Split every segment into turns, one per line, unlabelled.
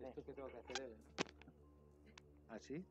Vale.
Esto que tengo que hacer es...
¿Así?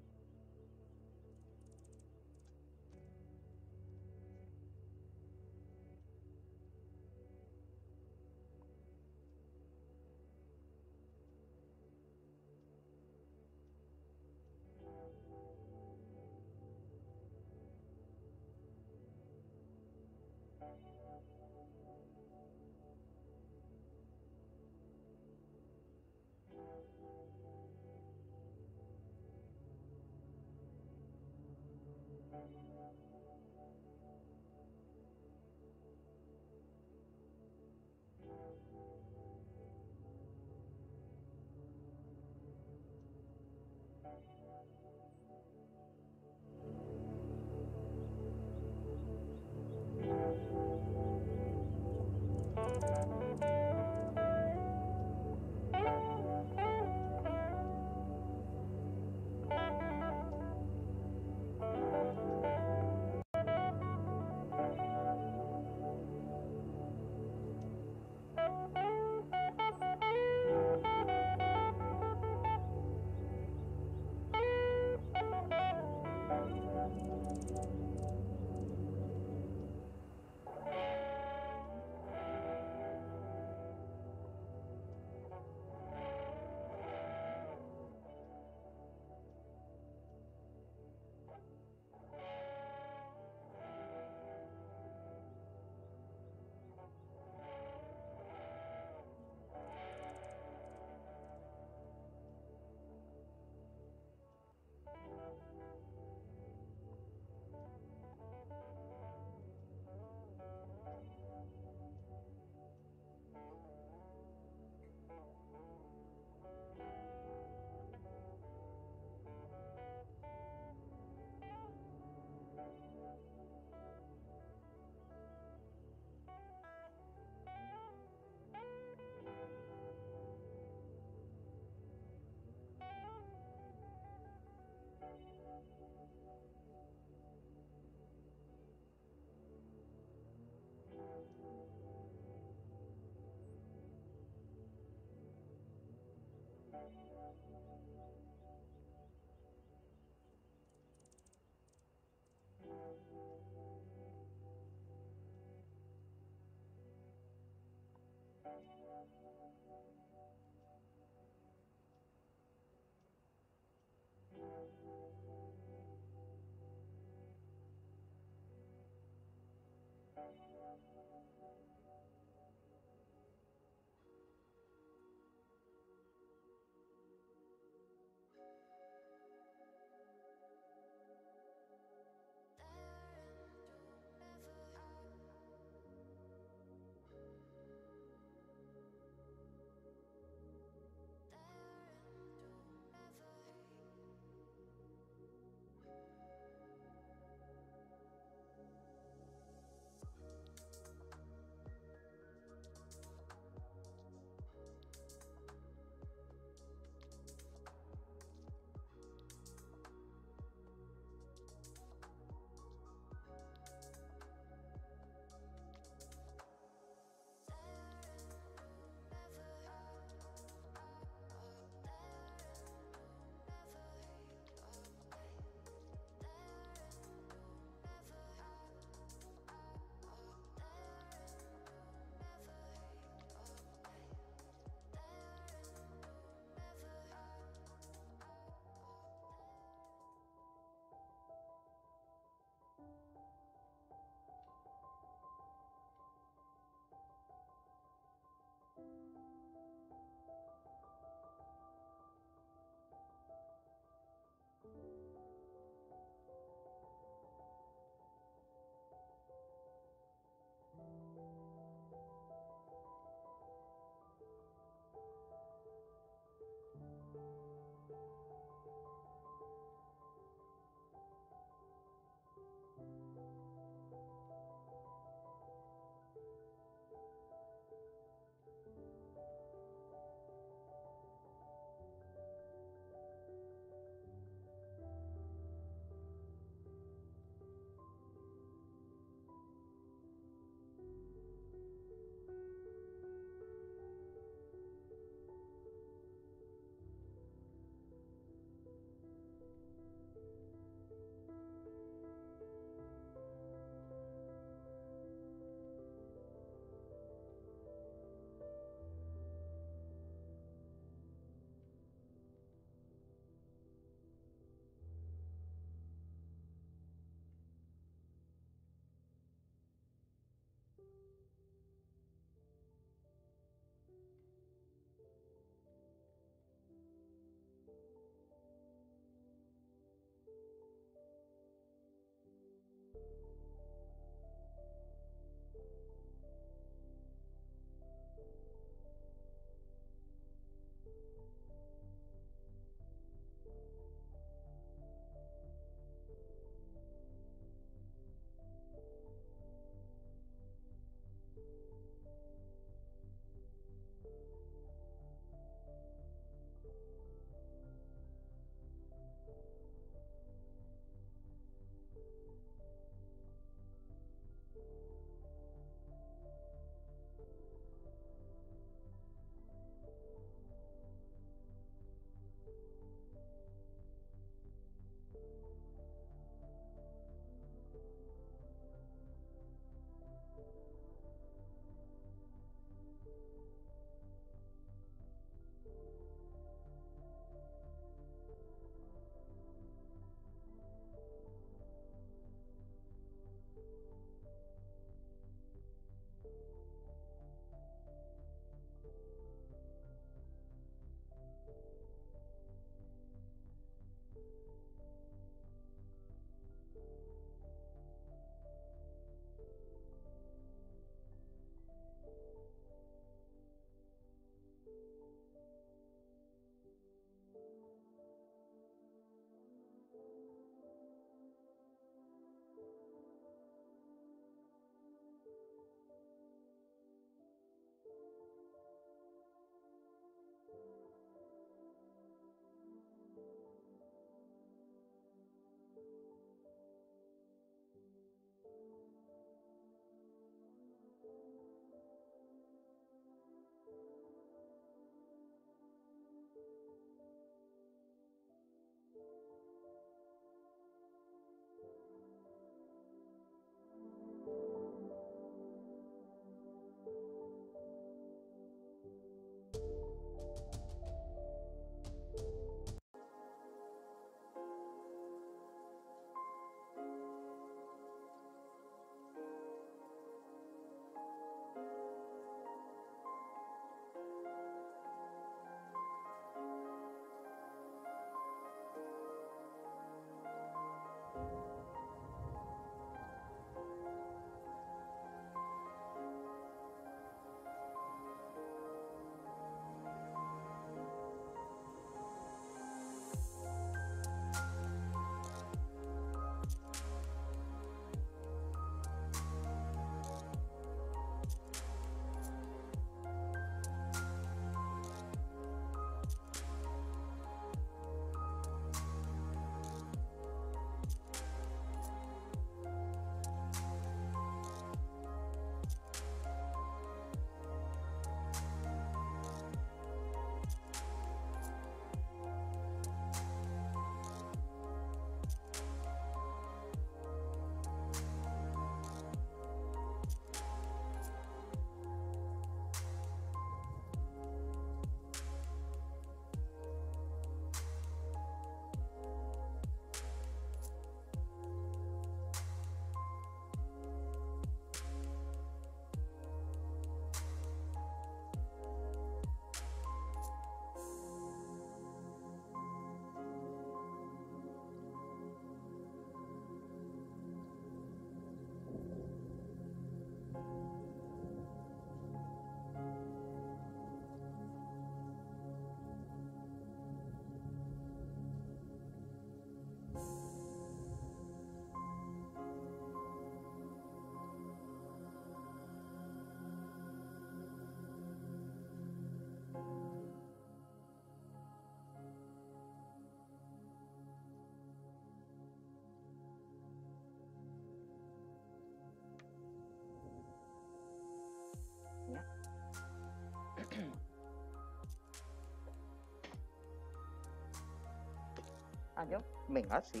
¿Yo? Venga, sí.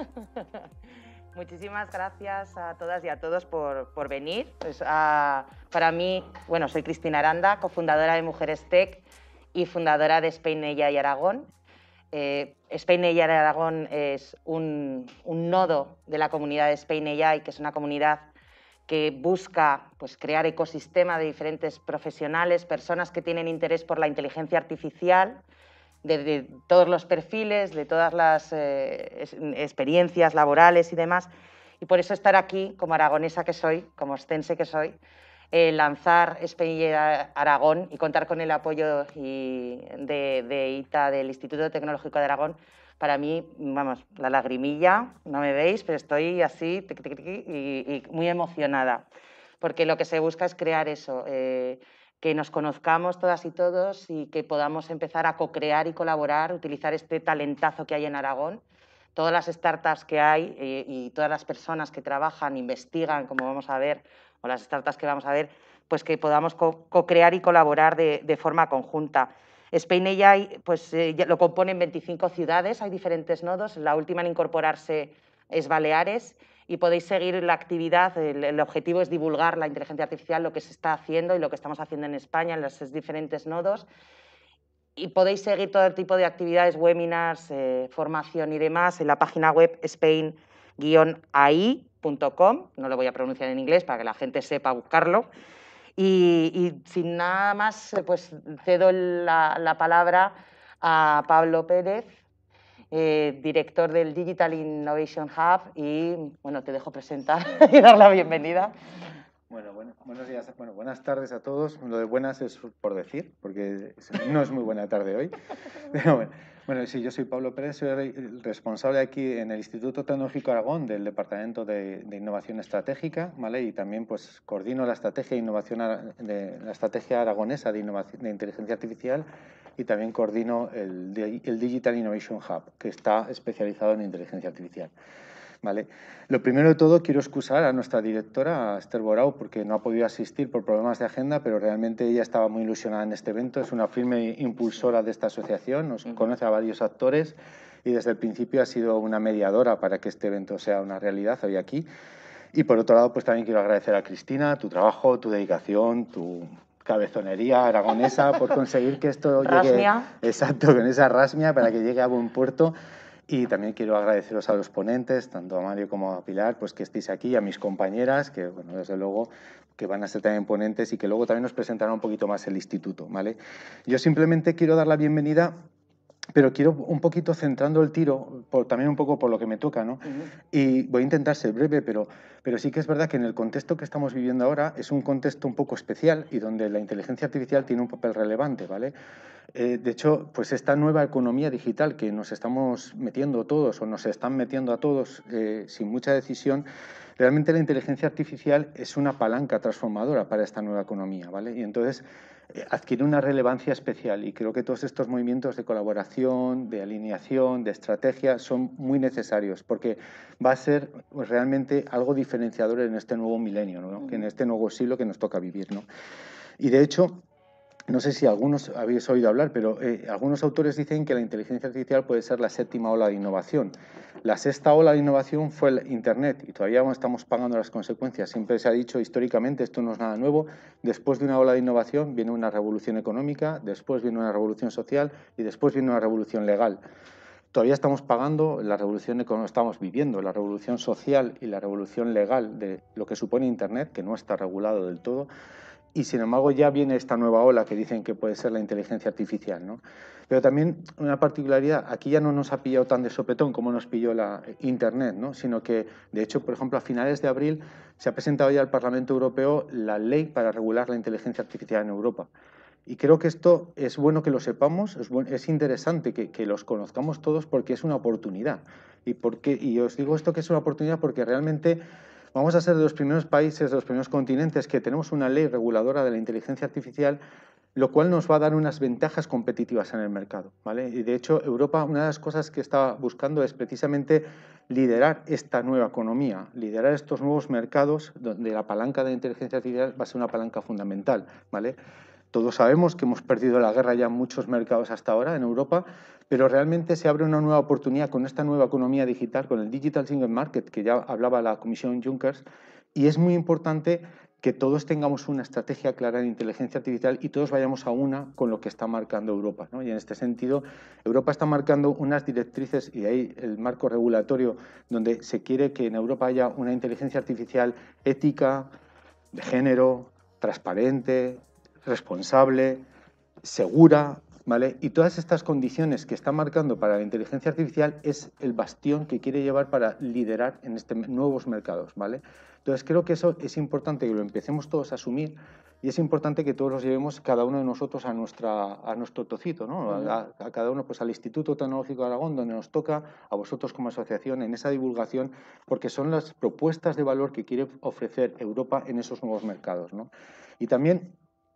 Muchísimas gracias a todas y a todos por venir. Pues, para mí, bueno, soy Cristina Aranda, cofundadora de Mujeres Tech y fundadora de Spain AI Aragón. Spain AI Aragón es un nodo de la comunidad de Spain AI, que es una comunidad que busca pues, crear ecosistema de diferentes profesionales, personas que tienen interés por la inteligencia artificial, de todos los perfiles, de todas las experiencias laborales y demás. Y por eso estar aquí, como aragonesa que soy, como ostense que soy, lanzar Spain Aragón y contar con el apoyo de ITA, del Instituto Tecnológico de Aragón, para mí, vamos, la lagrimilla, no me veis, pero estoy así y muy emocionada, porque lo que se busca es crear eso, que nos conozcamos todas y todos y que podamos empezar a co-crear y colaborar, utilizar este talentazo que hay en Aragón. Todas las startups que hay y todas las personas que trabajan, investigan, como vamos a ver, o las startups que vamos a ver, pues que podamos co-crear y colaborar de forma conjunta. Spain AI pues, lo componen 25 ciudades, hay diferentes nodos, la última en incorporarse es Baleares, y podéis seguir la actividad, el objetivo es divulgar la inteligencia artificial, lo que se está haciendo y lo que estamos haciendo en España en los diferentes nodos. Y podéis seguir todo tipo de actividades, webinars, formación y demás en la página web spain-ai.com, no lo voy a pronunciar en inglés para que la gente sepa buscarlo. Y sin nada más, pues cedo la palabra a Pablo Pérez, director del Digital Innovation Hub, y bueno, te dejo presentar y dar la bienvenida.
Bueno, buenos días, buenas tardes a todos. Lo de buenas es por decir, porque no es muy buena tarde hoy. Pero bueno, sí, yo soy Pablo Pérez, soy el responsable aquí en el Instituto Tecnológico Aragón del Departamento de Innovación Estratégica, ¿vale? Y también pues coordino la estrategia de innovación la estrategia aragonesa de inteligencia artificial, y también coordino el Digital Innovation Hub, que está especializado en inteligencia artificial. ¿Vale? Lo primero de todo, quiero excusar a nuestra directora, a Esther Borau, porque no ha podido asistir por problemas de agenda, pero realmente ella estaba muy ilusionada en este evento. Es una firme impulsora de esta asociación, nos conoce a varios actores y desde el principio ha sido una mediadora para que este evento sea una realidad hoy aquí. Y por otro lado, pues también quiero agradecer a Cristina tu trabajo, tu dedicación, tu cabezonería aragonesa por conseguir que esto llegue, exacto, con esa rasmia, para que llegue a buen puerto. Y también quiero agradeceros a los ponentes, tanto a Mario como a Pilar, pues que estéis aquí, a mis compañeras, que bueno, desde luego que van a ser también ponentes y que luego también nos presentarán un poquito más el instituto, ¿vale? Yo simplemente quiero dar la bienvenida, pero quiero un poquito centrando el tiro, también un poco por lo que me toca, ¿no? Y voy a intentar ser breve, pero sí que es verdad que en el contexto que estamos viviendo ahora es un contexto un poco especial y donde la inteligencia artificial tiene un papel relevante, ¿vale? De hecho, pues esta nueva economía digital que nos estamos metiendo todos o nos están metiendo a todos sin mucha decisión, realmente la inteligencia artificial es una palanca transformadora para esta nueva economía, ¿vale? Y entonces adquiere una relevancia especial y creo que todos estos movimientos de colaboración, de alineación, de estrategia son muy necesarios porque va a ser pues, realmente algo diferenciador en este nuevo milenio, ¿no? En este nuevo siglo que nos toca vivir, ¿no? Y de hecho, no sé si algunos habéis oído hablar, pero algunos autores dicen que la inteligencia artificial puede ser la séptima ola de innovación. La sexta ola de innovación fue el Internet y todavía estamos pagando las consecuencias. Siempre se ha dicho históricamente, esto no es nada nuevo, después de una ola de innovación viene una revolución económica, después viene una revolución social y después viene una revolución legal. Todavía estamos pagando la revolución económica, estamos viviendo la revolución social y la revolución legal de lo que supone Internet, que no está regulado del todo. Y sin embargo ya viene esta nueva ola que dicen que puede ser la inteligencia artificial, ¿no? Pero también una particularidad, aquí ya no nos ha pillado tan de sopetón como nos pilló la Internet, ¿no? Sino que, de hecho, por ejemplo, a finales de abril se ha presentado ya al Parlamento Europeo la ley para regular la inteligencia artificial en Europa. Y creo que esto es bueno que lo sepamos, es interesante que los conozcamos todos porque es una oportunidad. Y os digo esto que es una oportunidad porque realmente vamos a ser de los primeros países, de los primeros continentes que tenemos una ley reguladora de la inteligencia artificial, lo cual nos va a dar unas ventajas competitivas en el mercado, ¿vale? Y de hecho, Europa, una de las cosas que está buscando es precisamente liderar esta nueva economía, liderar estos nuevos mercados donde la palanca de la inteligencia artificial va a ser una palanca fundamental, ¿vale? Todos sabemos que hemos perdido la guerra ya en muchos mercados hasta ahora en Europa, pero realmente se abre una nueva oportunidad con esta nueva economía digital, con el Digital Single Market, que ya hablaba la Comisión Juncker, y es muy importante que todos tengamos una estrategia clara de inteligencia artificial y todos vayamos a una con lo que está marcando Europa, ¿no? Y en este sentido, Europa está marcando unas directrices y ahí el marco regulatorio donde se quiere que en Europa haya una inteligencia artificial ética, de género, transparente, responsable, segura, ¿vale? Y todas estas condiciones que está marcando para la inteligencia artificial es el bastión que quiere llevar para liderar en nuevos mercados, ¿vale? Entonces creo que eso es importante que lo empecemos todos a asumir y es importante que todos los llevemos cada uno de nosotros a nuestro tocito, ¿no? A cada uno, pues al Instituto Tecnológico de Aragón, donde nos toca, a vosotros como asociación, en esa divulgación, porque son las propuestas de valor que quiere ofrecer Europa en esos nuevos mercados, ¿no? Y también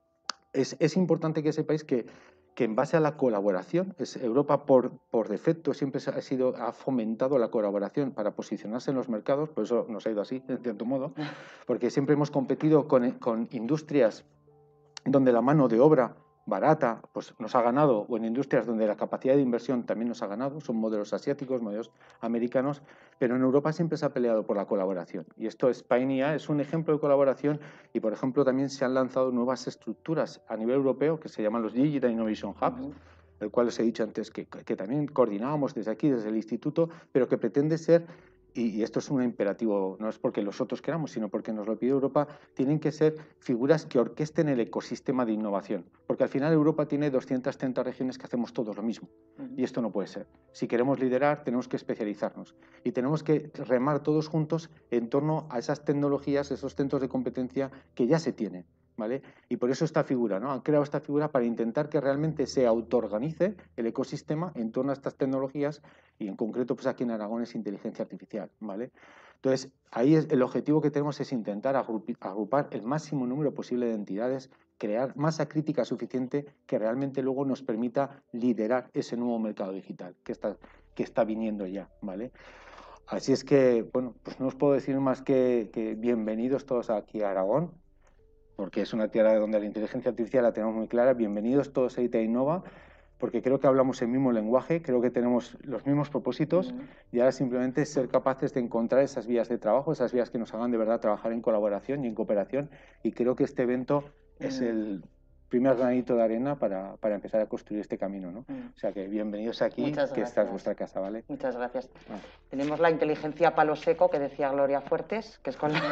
es importante que sepáis que en base a la colaboración, Europa por defecto siempre ha fomentado la colaboración para posicionarse en los mercados, por eso nos ha ido así, en cierto modo, porque siempre hemos competido con industrias donde la mano de obra barata pues nos ha ganado, o en industrias donde la capacidad de inversión también nos ha ganado, son modelos asiáticos, modelos americanos, pero en Europa siempre se ha peleado por la colaboración. Y esto, Spainia es un ejemplo de colaboración y, por ejemplo, también se han lanzado nuevas estructuras a nivel europeo que se llaman los Digital Innovation Hubs, el cual os he dicho antes que también coordinábamos desde aquí, desde el instituto, pero que pretende ser, y esto es un imperativo, no es porque los otros queramos, sino porque nos lo pide Europa, tienen que ser figuras que orquesten el ecosistema de innovación. Porque al final Europa tiene 230 regiones que hacemos todos lo mismo. Y esto no puede ser. Si queremos liderar, tenemos que especializarnos. Y tenemos que remar todos juntos en torno a esas tecnologías, esos centros de competencia que ya se tienen, ¿vale? Y por eso esta figura, ¿no? Han creado esta figura para intentar que realmente se autoorganice el ecosistema en torno a estas tecnologías y en concreto pues aquí en Aragón es inteligencia artificial, ¿vale? Entonces, ahí el objetivo que tenemos es intentar agrupar el máximo número posible de entidades, crear masa crítica suficiente que realmente luego nos permita liderar ese nuevo mercado digital que está viniendo ya, ¿vale? Así es que, bueno, pues no os puedo decir más que bienvenidos todos aquí a Aragón, porque es una tierra donde la inteligencia artificial la tenemos muy clara. Bienvenidos todos a ITA Innova, porque creo que hablamos el mismo lenguaje, creo que tenemos los mismos propósitos y ahora simplemente ser capaces de encontrar esas vías de trabajo, esas vías que nos hagan de verdad trabajar en colaboración y en cooperación, y creo que este evento es el primer granito de arena para empezar a construir este camino, ¿no? O sea que bienvenidos aquí, que esta es vuestra casa, ¿vale?
Muchas gracias. Tenemos la inteligencia palo seco que decía Gloria Fuertes, que es con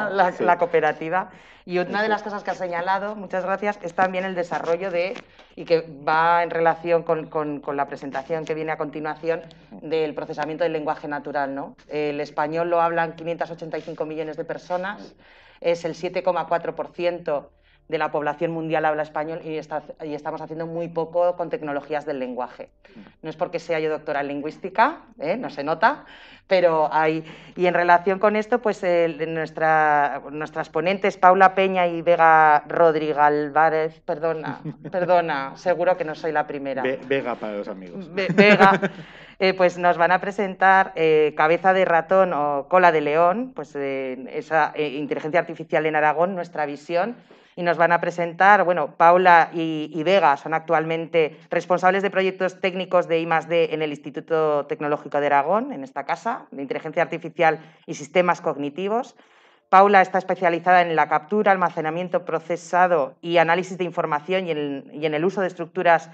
la cooperativa, y una de las cosas que ha señalado, muchas gracias, es también el desarrollo y que va en relación con la presentación que viene a continuación, del procesamiento del lenguaje natural, ¿no? El español lo hablan 585 millones de personas, es el 7,4% de la población mundial habla español y estamos haciendo muy poco con tecnologías del lenguaje. No es porque sea yo doctora en lingüística, no se nota, pero hay... Y en relación con esto, pues nuestras ponentes, Paula Peña y Vega Rodríguez Álvarez, perdona, seguro que no soy la primera.
Vega para los amigos.
Vega, pues nos van a presentar Cabeza de ratón o Cola de león, pues esa inteligencia artificial en Aragón, nuestra visión. Y nos van a presentar, bueno, Paula y Vega son actualmente responsables de proyectos técnicos de I+D en el Instituto Tecnológico de Aragón, en esta casa, de inteligencia artificial y sistemas cognitivos. Paula está especializada en la captura, almacenamiento, procesado y análisis de información y en el uso de estructuras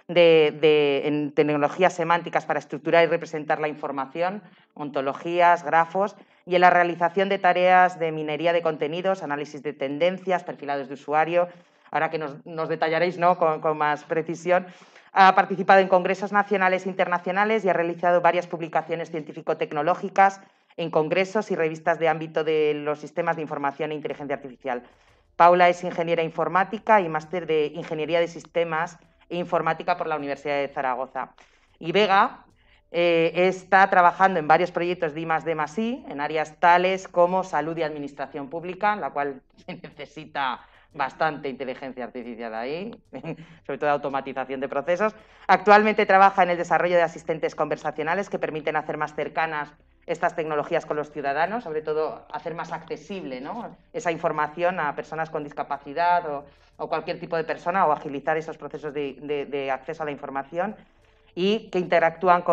en tecnologías semánticas para estructurar y representar la información, ontologías, grafos, y en la realización de tareas de minería de contenidos, análisis de tendencias, perfilados de usuario. Ahora que nos detallaréis, ¿no?, con más precisión. Ha participado en congresos nacionales e internacionales y ha realizado varias publicaciones científico-tecnológicas en congresos y revistas de ámbito de los sistemas de información e inteligencia artificial. Paula es ingeniera informática y máster de Ingeniería de Sistemas e Informática por la Universidad de Zaragoza. Y Vega está trabajando en varios proyectos de I+D+I en áreas tales como salud y administración pública, en la cual se necesita bastante inteligencia artificial ahí, sobre todo automatización de procesos. Actualmente trabaja en el desarrollo de asistentes conversacionales que permiten hacer más cercanas estas tecnologías con los ciudadanos, sobre todo hacer más accesible, ¿no?, esa información a personas con discapacidad o cualquier tipo de persona, o agilizar esos procesos de acceso a la información, y que interactúan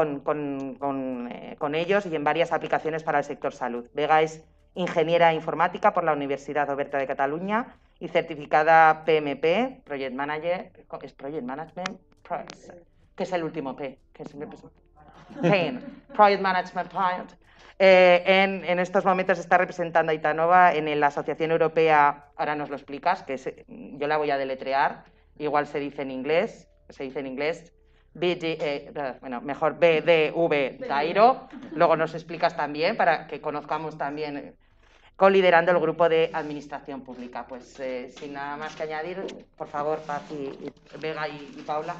con ellos y en varias aplicaciones para el sector salud. Vega es ingeniera informática por la Universidad Oberta de Cataluña y certificada PMP, Project Manager, ¿es Project Management? ¿Qué es el último P? ¿Qué es Project Management. En estos momentos está representando a Itanova en la Asociación Europea, ahora nos lo explicas, que yo la voy a deletrear, igual se dice en inglés, se dice en inglés, bueno, mejor BDV Dairo, luego nos explicas también para que conozcamos también, coliderando el grupo de Administración Pública. Pues sin nada más que añadir, por favor, Paz y Vega y Paula.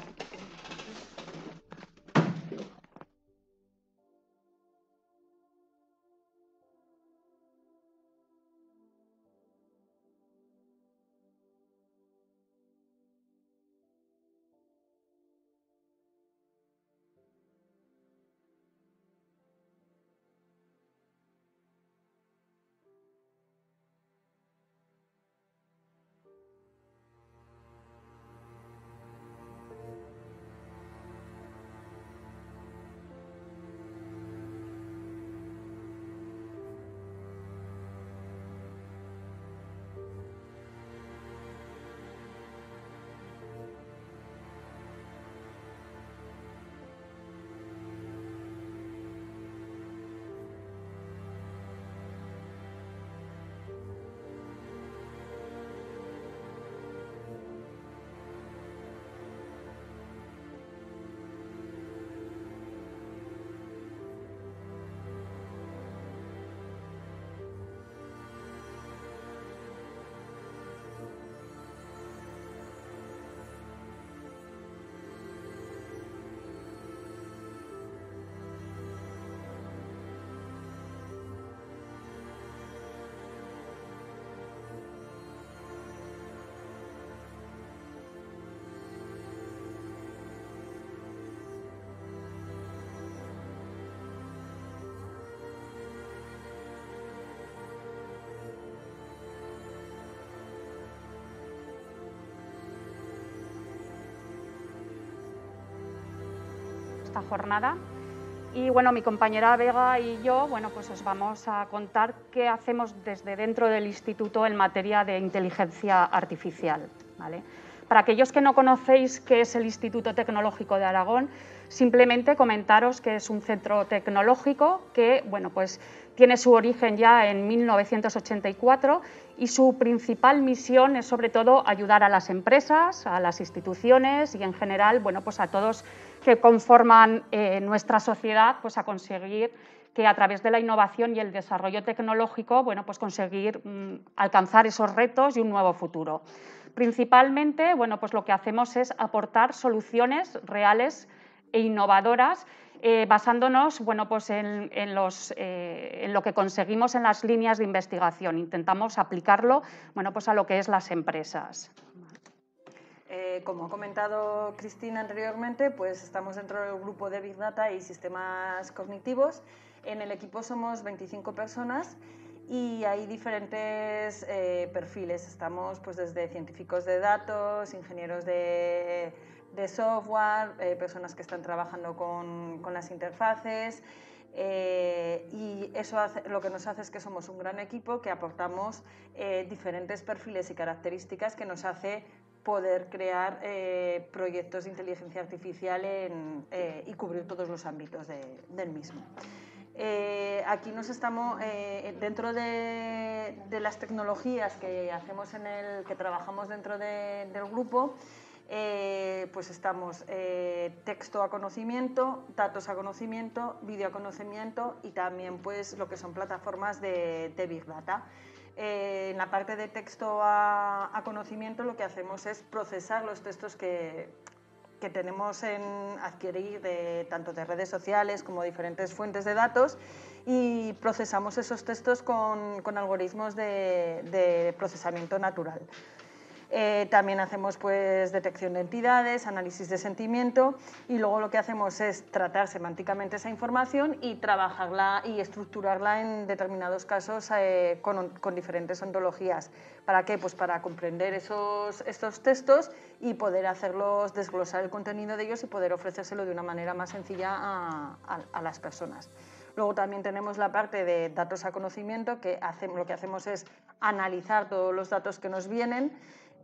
Esta jornada. Y bueno, mi compañera Vega y yo, bueno, pues os vamos a contar qué hacemos desde dentro del instituto en materia de inteligencia artificial, ¿vale? Para aquellos que no conocéis qué es el Instituto Tecnológico de Aragón, simplemente comentaros que es un centro tecnológico que, bueno, pues tiene su origen ya en 1984 y su principal misión es sobre todo ayudar a las empresas, a las instituciones y en general, bueno, pues a todos que conforman nuestra sociedad, pues a conseguir que a través de la innovación y el desarrollo tecnológico, bueno, pues conseguir alcanzar esos retos y un nuevo futuro. Principalmente, bueno, pues lo que hacemos es aportar soluciones reales e innovadoras basándonos, bueno, pues en lo que conseguimos en las líneas de investigación. Intentamos aplicarlo, bueno, pues a lo que es las empresas.
Como ha comentado Cristina anteriormente, pues estamos dentro del grupo de Big Data y Sistemas Cognitivos. En el equipo somos 25 personas y hay diferentes perfiles. Estamos pues, desde científicos de datos, ingenieros de software, personas que están trabajando con las interfaces. Y eso lo que nos hace es que somos un gran equipo que aportamos diferentes perfiles y características que nos hace poder crear proyectos de inteligencia artificial y cubrir todos los ámbitos del mismo. Aquí nos estamos, dentro de las tecnologías que hacemos que trabajamos dentro del grupo, pues estamos texto a conocimiento, datos a conocimiento, vídeo a conocimiento y también pues lo que son plataformas de Big Data. En la parte de texto a conocimiento lo que hacemos es procesar los textos que tenemos en adquirir tanto de redes sociales como diferentes fuentes de datos y procesamos esos textos con algoritmos de procesamiento natural. También hacemos pues, detección de entidades, análisis de sentimiento y luego lo que hacemos es tratar semánticamente esa información y trabajarla y estructurarla en determinados casos con diferentes ontologías. ¿Para qué? Pues para comprender estos textos y poder hacerlos, desglosar el contenido de ellos y poder ofrecérselo de una manera más sencilla a las personas. Luego también tenemos la parte de datos a conocimiento, que lo que hacemos es analizar todos los datos que nos vienen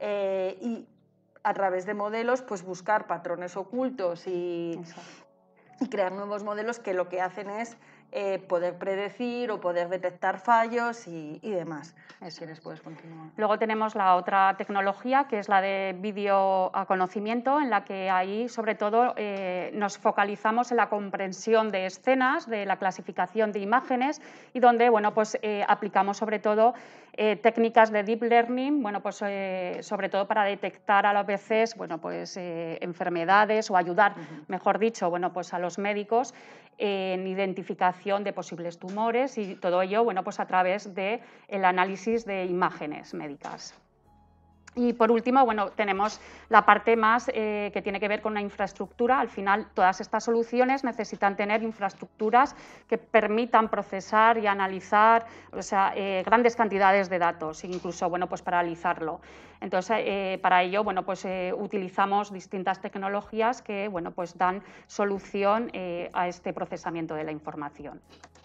y a través de modelos pues buscar patrones ocultos y y crear nuevos modelos que lo que hacen es poder predecir o poder detectar fallos y demás. Si quieres puedes continuar.
Luego tenemos la otra tecnología, que es la de vídeo a conocimiento, en la que ahí sobre todo nos focalizamos en la comprensión de escenas, de la clasificación de imágenes y donde bueno, pues, aplicamos sobre todo técnicas de deep learning, bueno, pues, sobre todo para detectar a veces bueno, pues, enfermedades o ayudar, mejor dicho, bueno, pues, a los médicos en identificación de posibles tumores y todo ello bueno, pues, a través del análisis de imágenes médicas. Y por último, bueno, tenemos la parte más que tiene que ver con la infraestructura. Al final, todas estas soluciones necesitan tener infraestructuras que permitan procesar y analizar, o sea, grandes cantidades de datos, incluso bueno, pues, para analizarlo. Entonces, para ello bueno, pues, utilizamos distintas tecnologías que bueno, pues, dan solución a este procesamiento de la información.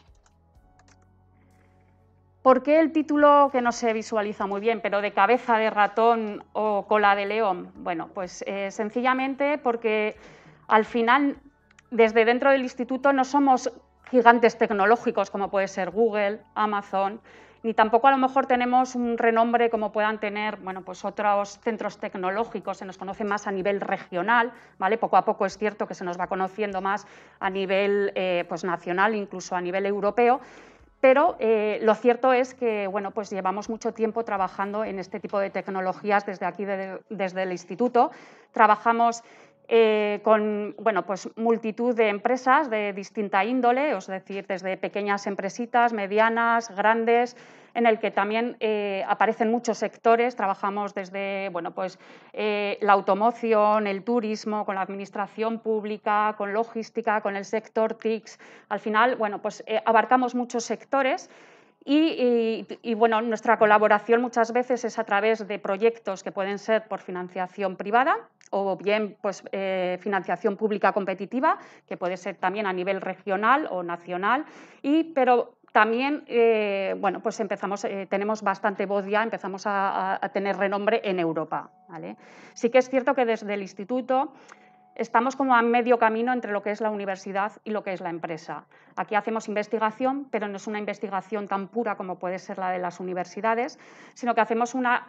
¿Por qué el título, que no se visualiza muy bien, pero de cabeza de ratón o cola de león? Bueno, pues sencillamente porque al final, desde dentro del instituto, no somos gigantes tecnológicos como puede ser Google, Amazon, ni tampoco a lo mejor tenemos un renombre como puedan tener bueno, pues otros centros tecnológicos, se nos conoce más a nivel regional, ¿vale? Poco a poco es cierto que se nos va conociendo más a nivel pues nacional, incluso a nivel europeo. Pero lo cierto es que bueno, pues llevamos mucho tiempo trabajando en este tipo de tecnologías desde aquí, desde el instituto. Trabajamos con bueno, pues multitud de empresas de distinta índole, es decir, desde pequeñas empresitas, medianas, grandes, en el que también aparecen muchos sectores. Trabajamos desde bueno, pues, la automoción, el turismo, con la administración pública, con logística, con el sector TICs. Al final, bueno, pues, abarcamos muchos sectores. Y bueno, nuestra colaboración muchas veces es a través de proyectos que pueden ser por financiación privada o bien pues, financiación pública competitiva, que puede ser también a nivel regional o nacional, pero también bueno, pues tenemos bastante voz ya, empezamos a tener renombre en Europa, ¿vale? Sí que es cierto que desde el instituto estamos como a medio camino entre lo que es la universidad y lo que es la empresa. Aquí hacemos investigación, pero no es una investigación tan pura como puede ser la de las universidades, sino que hacemos una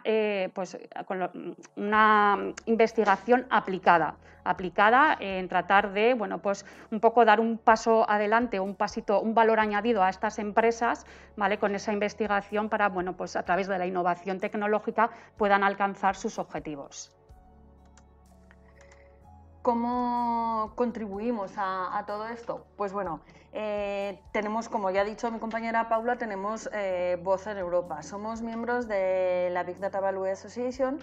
investigación aplicada en tratar de bueno, pues, un poco dar un paso adelante, un valor añadido a estas empresas, ¿vale? Con esa investigación para bueno, pues, a través de la innovación tecnológica puedan alcanzar sus objetivos.
¿Cómo contribuimos a todo esto? Pues bueno, tenemos, como ya ha dicho mi compañera Paula, tenemos voz en Europa. Somos miembros de la Big Data Value Association,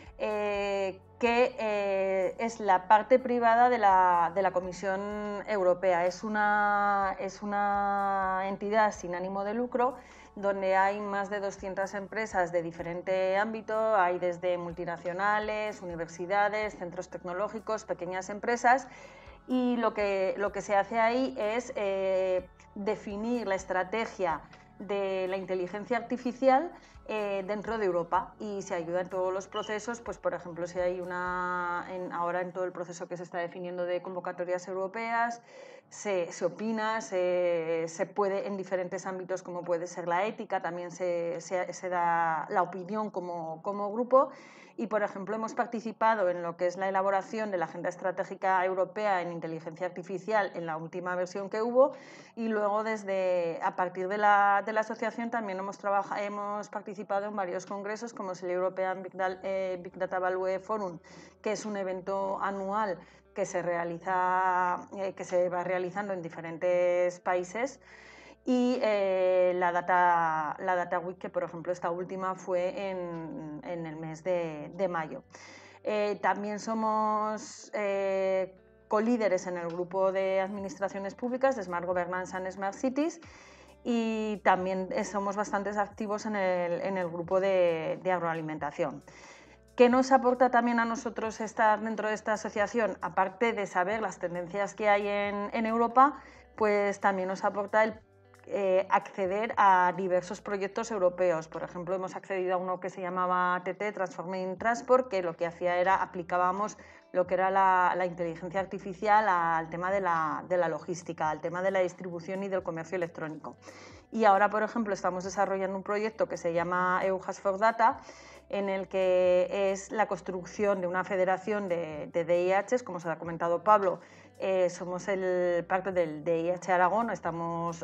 que es la parte privada de la Comisión Europea. Es una entidad sin ánimo de lucro donde hay más de 200 empresas de diferente ámbito, hay desde multinacionales, universidades, centros tecnológicos, pequeñas empresas, y lo que se hace ahí es definir la estrategia de la inteligencia artificial dentro de Europa, y se ayuda en todos los procesos, pues por ejemplo si hay ahora en todo el proceso que se está definiendo de convocatorias europeas, se opina, se puede en diferentes ámbitos como puede ser la ética, también se da la opinión como grupo. Y, por ejemplo, hemos participado en lo que es la elaboración de la Agenda Estratégica Europea en Inteligencia Artificial en la última versión que hubo, y luego a partir de la asociación también hemos participado en varios congresos, como es el European Big Data Value Forum, que es un evento anual que se va realizando en diferentes países, y la Data Week, que por ejemplo esta última fue en el mes de mayo. También somos colíderes en el grupo de administraciones públicas de Smart Governance and Smart Cities, y también somos bastante activos en el grupo de agroalimentación. ¿Qué nos aporta también a nosotros estar dentro de esta asociación? Aparte de saber las tendencias que hay en Europa, pues también nos aporta acceder a diversos proyectos europeos. Por ejemplo, hemos accedido a uno que se llamaba TT, Transforming Transport, que lo que hacía era aplicábamos lo que era la inteligencia artificial al tema de la logística, al tema de la distribución y del comercio electrónico. Y ahora, por ejemplo, estamos desarrollando un proyecto que se llama EU Has for Data, en el que es la construcción de una federación de DIHs, como se ha comentado Pablo. Somos parte del DIH Aragón, estamos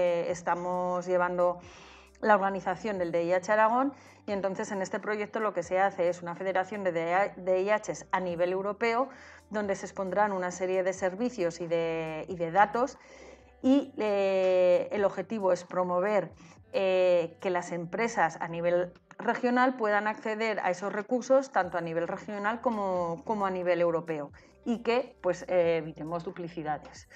llevando la organización del DIH Aragón, y entonces en este proyecto lo que se hace es una federación de DIHs a nivel europeo, donde se expondrán una serie de servicios y de datos, y el objetivo es promover que las empresas a nivel regional puedan acceder a esos recursos tanto a nivel regional como a nivel europeo, y que pues evitemos duplicidades.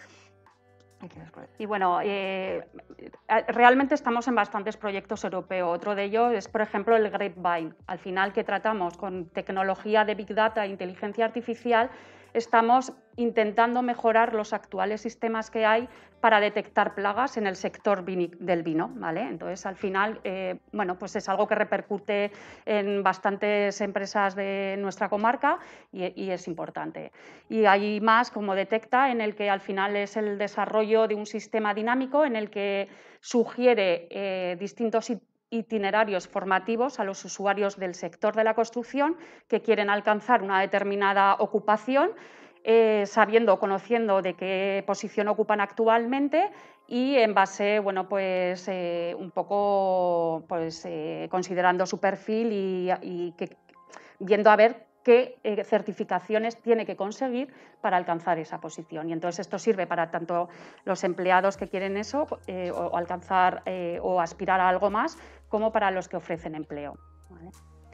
Y bueno, realmente estamos en bastantes proyectos europeos. Otro de ellos es, por ejemplo, el Grapevine. Al final, que tratamos con tecnología de Big Data e inteligencia artificial, estamos intentando mejorar los actuales sistemas que hay para detectar plagas en el sector del vino, ¿vale? Entonces, al final, bueno, pues es algo que repercute en bastantes empresas de nuestra comarca y es importante. Y hay más, como Detecta, en el que al final es el desarrollo de un sistema dinámico en el que sugiere distintos itinerarios formativos a los usuarios del sector de la construcción que quieren alcanzar una determinada ocupación, sabiendo o conociendo de qué posición ocupan actualmente, y en base, bueno, pues un poco pues, considerando su perfil y viendo a ver qué certificaciones tiene que conseguir para alcanzar esa posición. Y entonces esto sirve para tanto los empleados que quieren eso, o alcanzar o aspirar a algo más, como para los que ofrecen empleo, ¿vale?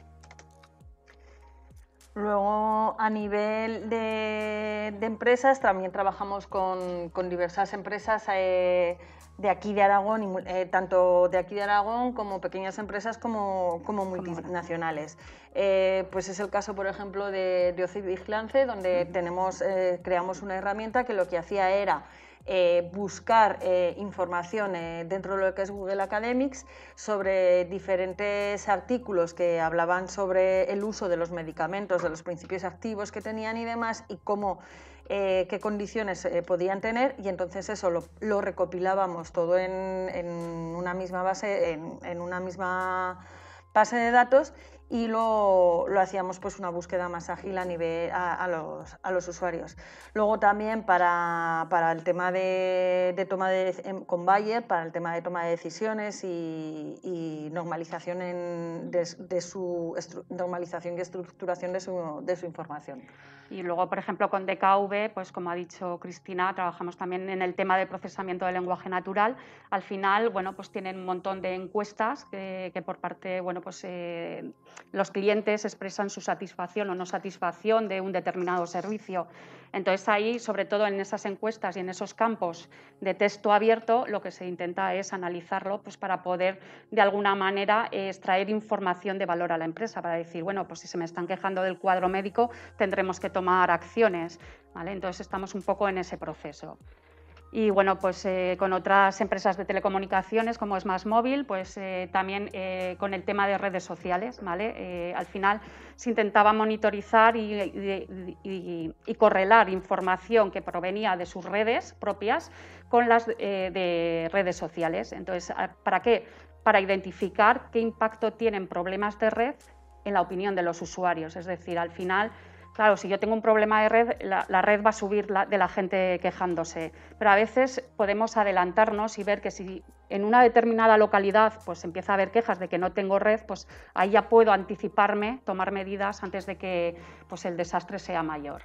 Luego, a nivel de empresas, también trabajamos con diversas empresas de aquí de Aragón, tanto de aquí de Aragón como pequeñas empresas como multinacionales. Pues es el caso, por ejemplo, de OCI Vigilance, donde creamos una herramienta que lo que hacía era buscar información dentro de lo que es Google Academics sobre diferentes artículos que hablaban sobre el uso de los medicamentos, de los principios activos que tenían y demás, y qué condiciones podían tener, y entonces eso lo recopilábamos todo en una misma base, en una misma base de datos, y lo hacíamos pues una búsqueda más ágil a los usuarios. Luego también para el tema de toma con Bayer, para el tema de toma de decisiones y normalización normalización y estructuración de su información.
Y luego, por ejemplo, con DKV, pues como ha dicho Cristina, trabajamos también en el tema de procesamiento del lenguaje natural. Al final, bueno, pues tienen un montón de encuestas que por parte, bueno, pues los clientes expresan su satisfacción o no satisfacción de un determinado servicio. Entonces ahí, sobre todo en esas encuestas y en esos campos de texto abierto, lo que se intenta es analizarlo, pues para poder de alguna manera extraer información de valor a la empresa, para decir, bueno, pues si se me están quejando del cuadro médico, tendremos que tomar acciones, ¿vale? Entonces estamos un poco en ese proceso. Y bueno, pues con otras empresas de telecomunicaciones como es MásMóvil, pues también con el tema de redes sociales, ¿vale? Al final se intentaba monitorizar y correlar información que provenía de sus redes propias con las de redes sociales. Entonces, ¿para qué? Para identificar qué impacto tienen problemas de red en la opinión de los usuarios. Es decir, al final, claro, si yo tengo un problema de red, la red va a subir de la gente quejándose, pero a veces podemos adelantarnos y ver que si en una determinada localidad pues empieza a haber quejas de que no tengo red, pues ahí ya puedo anticiparme, tomar medidas antes de que pues, el desastre sea mayor.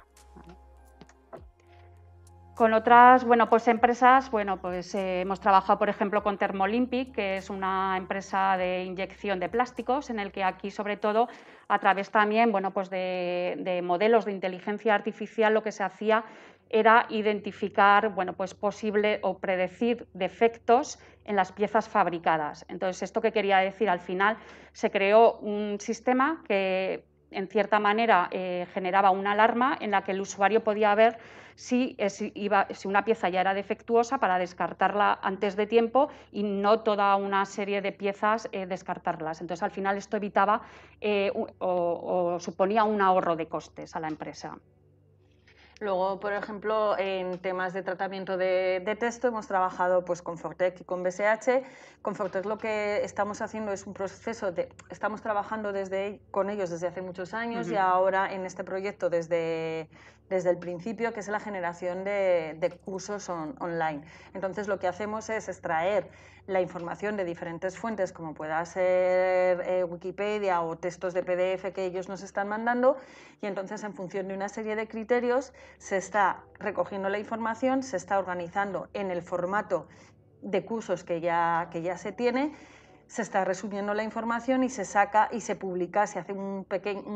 Con otras, bueno, pues empresas, bueno, pues hemos trabajado, por ejemplo, con Thermolympic, que es una empresa de inyección de plásticos, en el que aquí, sobre todo, a través también, bueno, pues de modelos de inteligencia artificial, lo que se hacía era identificar, bueno, pues posible o predecir defectos en las piezas fabricadas. Entonces, ¿esto qué quería decir? Al final se creó un sistema que en cierta manera generaba una alarma en la que el usuario podía ver si una pieza ya era defectuosa para descartarla antes de tiempo y no toda una serie de piezas descartarlas. Entonces, al final esto evitaba o suponía un ahorro de costes a la empresa.
Luego, por ejemplo, en temas de tratamiento de texto hemos trabajado pues, con Fortec y con BSH. Con Fortec lo que estamos haciendo es un proceso estamos trabajando con ellos desde hace muchos años y ahora en este proyecto desde el principio, que es la generación de cursos online. Entonces, lo que hacemos es extraer la información de diferentes fuentes, como pueda ser Wikipedia o textos de PDF que ellos nos están mandando, y entonces, en función de una serie de criterios, se está recogiendo la información, se está organizando en el formato de cursos que ya se tiene, se está resumiendo la información y se saca y se publica, se hace una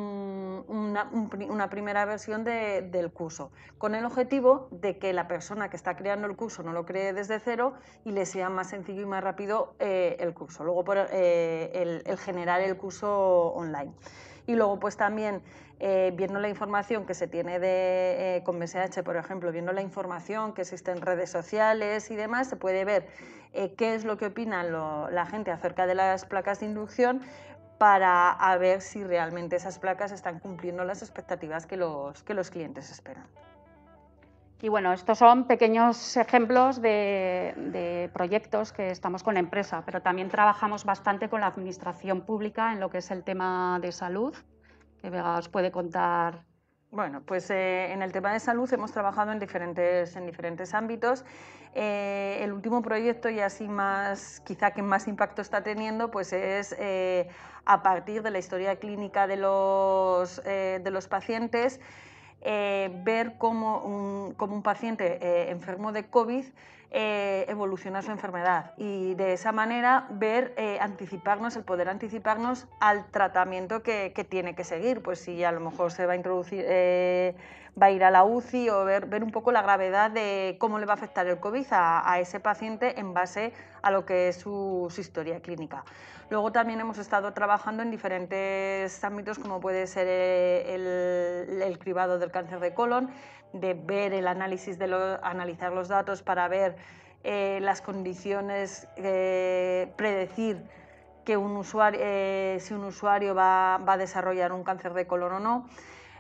primera versión del curso, con el objetivo de que la persona que está creando el curso no lo cree desde cero y le sea más sencillo y más rápido el curso. Luego, el generar el curso online. Y luego, pues también, viendo la información que se tiene con BSH, por ejemplo, viendo la información que existe en redes sociales y demás, se puede ver qué es lo que opina la gente acerca de las placas de inducción para ver si realmente esas placas están cumpliendo las expectativas que los clientes esperan.
Y bueno, estos son pequeños ejemplos de proyectos que estamos con la empresa, pero también trabajamos bastante con la administración pública en lo que es el tema de salud, que Vega os puede contar.
Bueno, pues en el tema de salud hemos trabajado en diferentes ámbitos. El último proyecto, y así quizá que más impacto está teniendo, pues es a partir de la historia clínica de los pacientes, ver cómo un paciente enfermo de COVID evoluciona su enfermedad y de esa manera ver, el poder anticiparnos al tratamiento que tiene que seguir, pues si a lo mejor se va a introducir, va a ir a la UCI, o ver un poco la gravedad de cómo le va a afectar el COVID a ese paciente en base a lo que es su historia clínica. Luego también hemos estado trabajando en diferentes ámbitos, como puede ser el cribado del cáncer de colon, de ver el análisis analizar los datos para ver las condiciones, predecir que si un usuario va a desarrollar un cáncer de colon o no.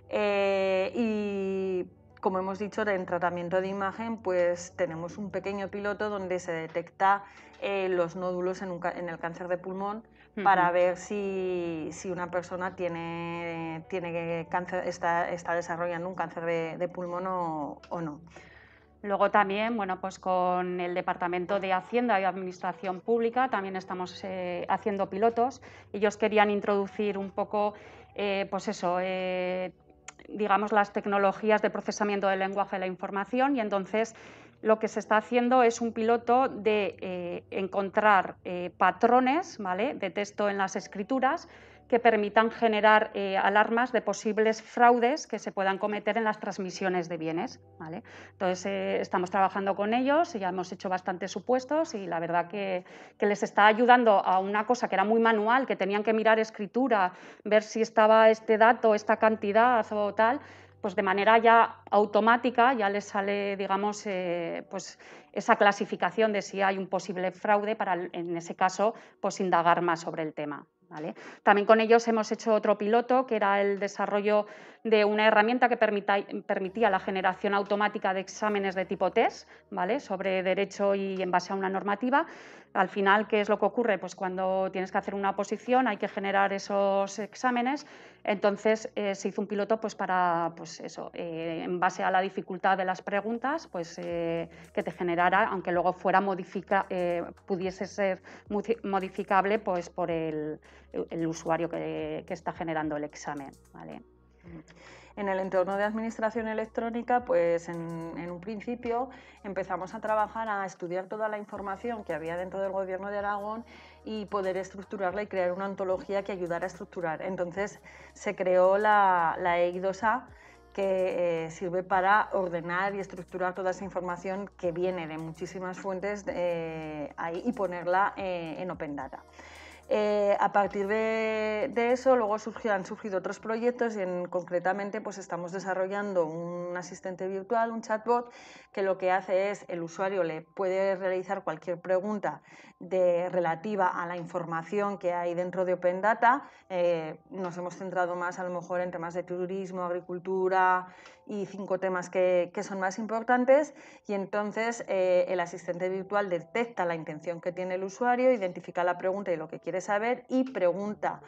Y como hemos dicho, en tratamiento de imagen, pues tenemos un pequeño piloto donde se detecta los nódulos en el cáncer de pulmón para ver si una persona tiene cáncer, está desarrollando un cáncer de pulmón o no.
Luego también, bueno, pues con el Departamento de Hacienda y Administración Pública también estamos haciendo pilotos. Ellos querían introducir un poco, pues eso, digamos, las tecnologías de procesamiento del lenguaje de la información, y entonces lo que se está haciendo es un piloto de encontrar patrones, ¿vale?, de texto en las escrituras que permitan generar alarmas de posibles fraudes que se puedan cometer en las transmisiones de bienes, ¿vale? Entonces, estamos trabajando con ellos, ya hemos hecho bastantes supuestos y la verdad que les está ayudando a una cosa que era muy manual, que tenían que mirar escritura, ver si estaba este dato, esta cantidad o tal, pues de manera ya automática ya les sale, digamos, pues esa clasificación de si hay un posible fraude para, en ese caso, pues indagar más sobre el tema. ¿Vale? También con ellos hemos hecho otro piloto, que era el desarrollo de una herramienta que permitía la generación automática de exámenes de tipo test, ¿vale?, sobre derecho y en base a una normativa. Al final, ¿qué es lo que ocurre? Pues cuando tienes que hacer una oposición hay que generar esos exámenes. Entonces se hizo un piloto pues para, pues eso, en base a la dificultad de las preguntas, pues que te generara, aunque luego fuera pudiese ser modificable pues por el usuario que está generando el examen, ¿vale?
En el entorno de administración electrónica, pues en un principio empezamos a trabajar, a estudiar toda la información que había dentro del Gobierno de Aragón y poder estructurarla y crear una ontología que ayudara a estructurar. Entonces se creó la EI2A, que sirve para ordenar y estructurar toda esa información que viene de muchísimas fuentes ahí y ponerla en Open Data. A partir de eso, luego han surgido otros proyectos y concretamente pues estamos desarrollando un asistente virtual, un chatbot, que lo que hace es el usuario le puede realizar cualquier pregunta relativa a la información que hay dentro de Open Data. Nos hemos centrado más a lo mejor en temas de turismo, agricultura y 5 temas que son más importantes, y entonces el asistente virtual detecta la intención que tiene el usuario, identifica la pregunta y lo que quiere saber y pregunta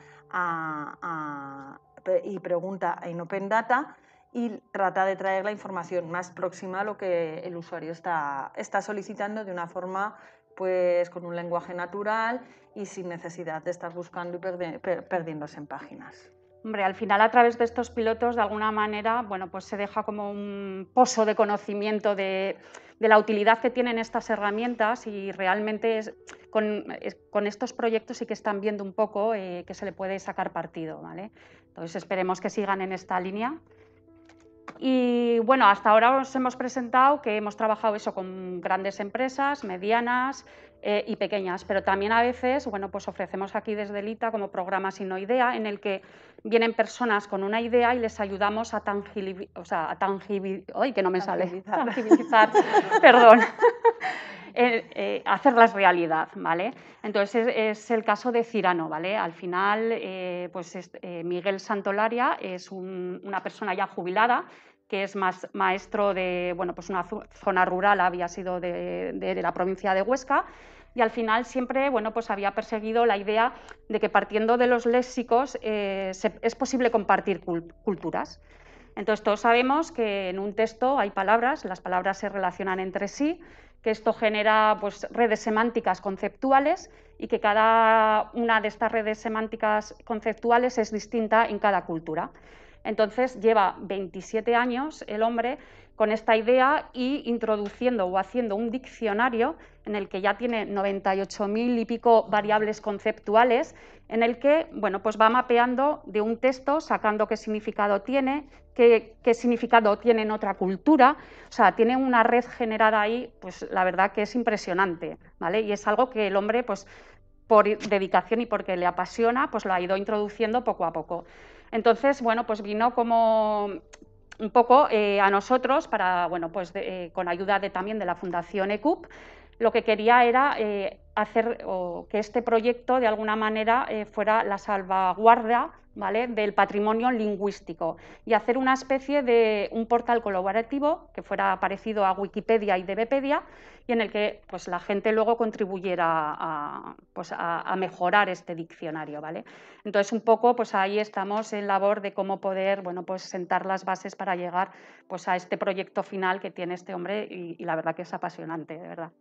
en Open Data y trata de traer la información más próxima a lo que el usuario está solicitando, de una forma pues con un lenguaje natural y sin necesidad de estar buscando y perdiéndose en páginas.
Hombre, al final, a través de estos pilotos, de alguna manera, bueno, pues se deja como un pozo de conocimiento de la utilidad que tienen estas herramientas, y realmente con estos proyectos sí que están viendo un poco que se le puede sacar partido, ¿vale? Entonces esperemos que sigan en esta línea. Y bueno, hasta ahora os hemos presentado que hemos trabajado eso con grandes empresas, medianas y pequeñas, pero también a veces, bueno, pues ofrecemos aquí desde el ITA como programa Sin Idea, en el que vienen personas con una idea y les ayudamos a tangibilizar, perdón, hacerlas realidad, ¿vale? Entonces es el caso de Cirano, ¿vale? Al final, Miguel Santolaria es una persona ya jubilada, que es maestro de pues una zona rural, había sido de la provincia de Huesca, y al final siempre pues había perseguido la idea de que, partiendo de los léxicos, es posible compartir culturas. Entonces, todos sabemos que en un texto hay palabras, las palabras se relacionan entre sí, que esto genera pues redes semánticas conceptuales, y que cada una de estas redes semánticas conceptuales es distinta en cada cultura. Entonces, lleva 27 años el hombre con esta idea y introduciendo o haciendo un diccionario en el que ya tiene 98.000 y pico variables conceptuales, en el que pues va mapeando de un texto, sacando qué significado tiene, qué significado tiene en otra cultura. O sea, tiene una red generada ahí, pues la verdad que es impresionante, ¿vale? Y es algo que el hombre, pues por dedicación y porque le apasiona, pues lo ha ido introduciendo poco a poco. Entonces, pues vino como un poco a nosotros para, con ayuda también de la Fundación ECUP, lo que quería era hacer que este proyecto de alguna manera fuera la salvaguarda, ¿vale?, del patrimonio lingüístico, y hacer una especie de un portal colaborativo que fuera parecido a Wikipedia y DBpedia, y en el que pues la gente luego contribuyera a mejorar este diccionario, ¿vale? Entonces, un poco pues ahí estamos en labor de cómo poder pues sentar las bases para llegar pues a este proyecto final que tiene este hombre, y la verdad que es apasionante, de verdad.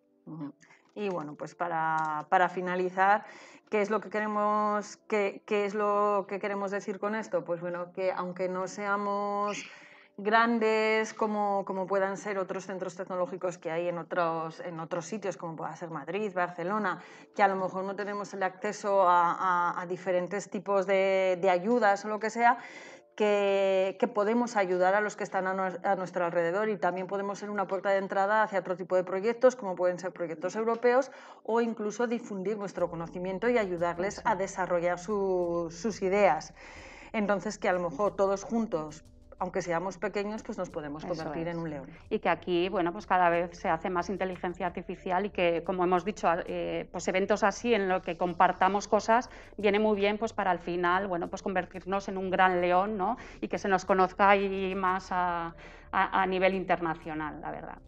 Y bueno, pues para finalizar, ¿qué es lo que queremos, qué es lo que queremos decir con esto? Pues bueno, que aunque no seamos grandes como puedan ser otros centros tecnológicos que hay en otros sitios, como pueda ser Madrid, Barcelona, que a lo mejor no tenemos el acceso a diferentes tipos de ayudas o lo que sea, que podemos ayudar a los que están a nuestro alrededor, y también podemos ser una puerta de entrada hacia otro tipo de proyectos, como pueden ser proyectos europeos, o incluso difundir nuestro conocimiento y ayudarles a desarrollar sus ideas. Entonces, que a lo mejor todos juntos, aunque seamos pequeños, pues nos podemos convertir en un león.
Y que aquí, pues cada vez se hace más inteligencia artificial, y que, como hemos dicho, pues eventos así en los que compartamos cosas viene muy bien, pues para al final, pues convertirnos en un gran león, ¿no?, y que se nos conozca ahí más a nivel internacional, la verdad.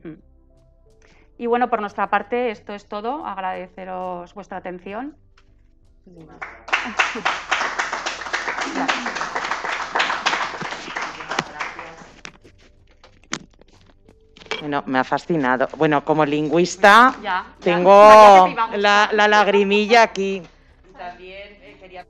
Y bueno, por nuestra parte esto es todo. Agradeceros vuestra atención.
Bueno, me ha fascinado. Bueno, como lingüista tengo la lagrimilla aquí. También quería...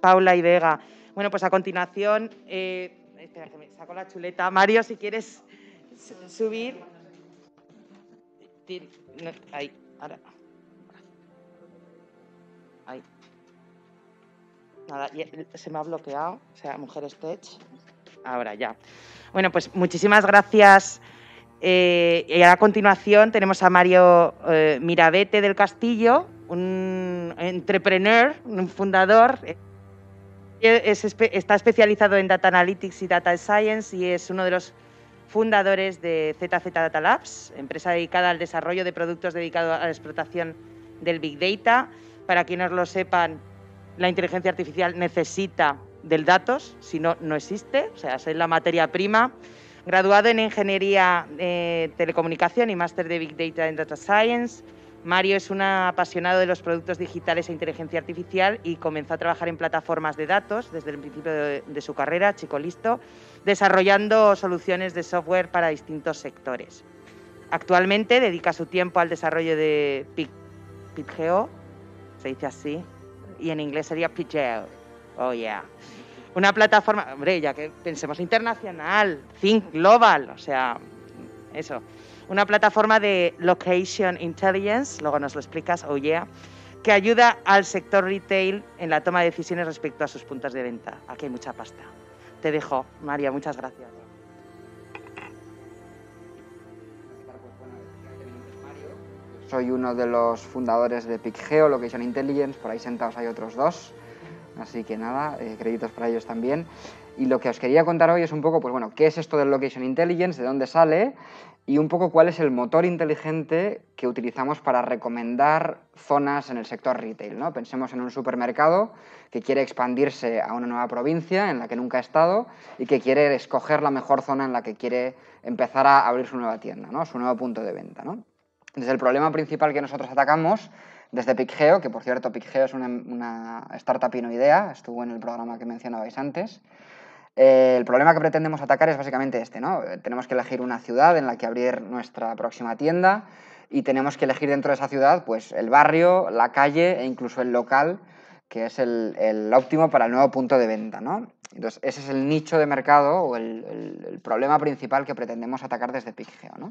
Paula y Vega. Bueno, pues a continuación, espera que me saco la chuleta. Mario, si quieres subir. No, ahí, ahora. Ahí. Nada, se me ha bloqueado, o sea, Mujeres Tech. Ahora ya. Bueno, pues muchísimas gracias. Y ahora a continuación tenemos a Mario Mirabete del Castillo, un entrepreneur, un fundador. Está especializado en Data Analytics y Data Science y es uno de los fundadores de ZZ Data Labs, empresa dedicada al desarrollo de productos dedicados a la explotación del Big Data. Para quienes lo sepan, la inteligencia artificial necesita del datos, si no, no existe, o sea, es la materia prima. Graduado en Ingeniería de Telecomunicación y máster de Big Data en Data Science, Mario es un apasionado de los productos digitales e inteligencia artificial y comenzó a trabajar en plataformas de datos desde el principio de su carrera, chico listo, desarrollando soluciones de software para distintos sectores. Actualmente dedica su tiempo al desarrollo de Pigeo, se dice así, y en inglés sería Pigeo. Oh, yeah. Una plataforma, hombre, ya que pensemos internacional, think global, o sea, eso. Una plataforma de location intelligence, luego nos lo explicas, oh yeah, que ayuda al sector retail en la toma de decisiones respecto a sus puntos de venta. Aquí hay mucha pasta. Te dejo, María, muchas gracias.
Soy uno de los fundadores de Pigeo, Location Intelligence, por ahí sentados hay otros dos, así que nada, créditos para ellos también. Y lo que os quería contar hoy es un poco, pues bueno, qué es esto del Location Intelligence, de dónde sale y un poco cuál es el motor inteligente que utilizamos para recomendar zonas en el sector retail, ¿no? Pensemos en un supermercado que quiere expandirse a una nueva provincia en la que nunca ha estado y que quiere escoger la mejor zona en la que quiere empezar a abrir su nueva tienda, ¿no? Su nuevo punto de venta, ¿no? Entonces, el problema principal que nosotros atacamos desde Pigeo, que por cierto Pigeo es una startup y no idea, estuvo en el programa que mencionabais antes, el problema que pretendemos atacar es básicamente este, ¿no? Tenemos que elegir una ciudad en la que abrir nuestra próxima tienda y tenemos que elegir dentro de esa ciudad pues, el barrio, la calle e incluso el local, que es el óptimo para el nuevo punto de venta, ¿no? Entonces, ese es el nicho de mercado o el problema principal que pretendemos atacar desde Pigeo, ¿no?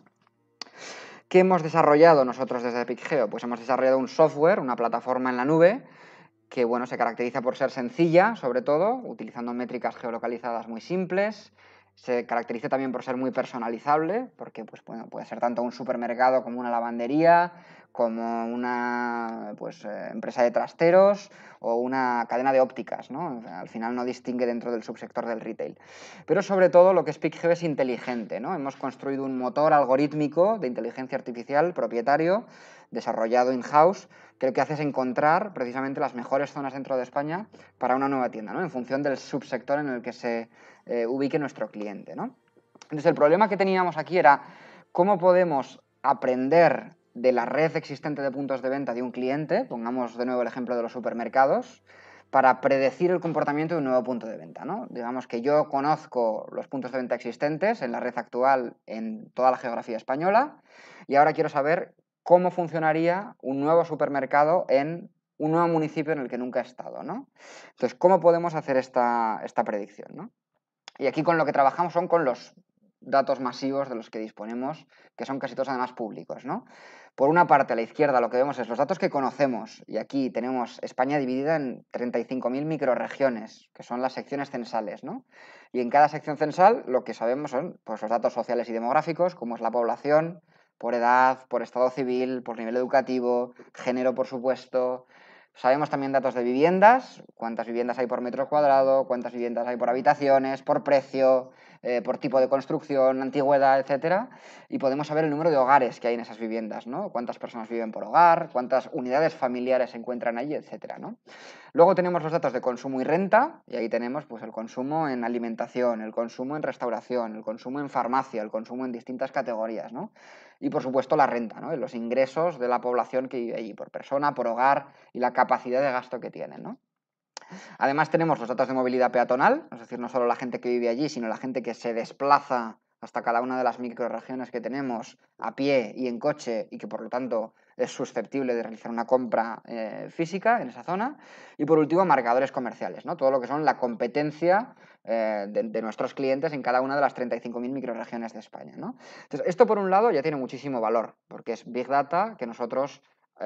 ¿Qué hemos desarrollado nosotros desde Pigeo? Pues hemos desarrollado un software, una plataforma en la nube, que bueno, se caracteriza por ser sencilla, sobre todo, utilizando métricas geolocalizadas muy simples. Se caracteriza también por ser muy personalizable, porque pues, bueno, puede ser tanto un supermercado como una lavandería, como una empresa de trasteros o una cadena de ópticas, ¿no? O sea, al final no distingue dentro del subsector del retail. Pero sobre todo lo que es Pigeo es inteligente, ¿no? Hemos construido un motor algorítmico de inteligencia artificial propietario, desarrollado in-house, que lo que hace es encontrar precisamente las mejores zonas dentro de España para una nueva tienda, ¿no? En función del subsector en el que se ubique nuestro cliente, ¿no? Entonces, el problema que teníamos aquí era cómo podemos aprender de la red existente de puntos de venta de un cliente, pongamos de nuevo el ejemplo de los supermercados, para predecir el comportamiento de un nuevo punto de venta, ¿no? Digamos que yo conozco los puntos de venta existentes en la red actual en toda la geografía española y ahora quiero saber cómo funcionaría un nuevo supermercado en un nuevo municipio en el que nunca he estado, ¿no? Entonces, ¿cómo podemos hacer esta predicción, ¿no? Y aquí con lo que trabajamos son con los datos masivos de los que disponemos, que son casi todos además públicos, ¿no? Por una parte, a la izquierda lo que vemos es los datos que conocemos, y aquí tenemos España dividida en 35.000 microrregiones, que son las secciones censales, ¿no? Y en cada sección censal lo que sabemos son pues, los datos sociales y demográficos, como es la población, por edad, por estado civil, por nivel educativo, género, por supuesto. Sabemos también datos de viviendas, cuántas viviendas hay por metro cuadrado, cuántas viviendas hay por habitaciones, por precio, por tipo de construcción, antigüedad, etc. Y podemos saber el número de hogares que hay en esas viviendas, ¿no? Cuántas personas viven por hogar, cuántas unidades familiares se encuentran allí, etc., ¿no? Luego tenemos los datos de consumo y renta, y ahí tenemos pues, el consumo en alimentación, el consumo en restauración, el consumo en farmacia, el consumo en distintas categorías, ¿no? Y por supuesto la renta, ¿no? Los ingresos de la población que vive allí, por persona, por hogar y la capacidad de gasto que tienen, ¿no? Además tenemos los datos de movilidad peatonal, es decir, no solo la gente que vive allí, sino la gente que se desplaza hasta cada una de las microrregiones que tenemos a pie y en coche y que por lo tanto es susceptible de realizar una compra física en esa zona. Y por último, marcadores comerciales, ¿no? Todo lo que son la competencia de nuestros clientes en cada una de las 35.000 microrregiones de España, ¿no? Entonces, esto por un lado ya tiene muchísimo valor, porque es Big Data que nosotros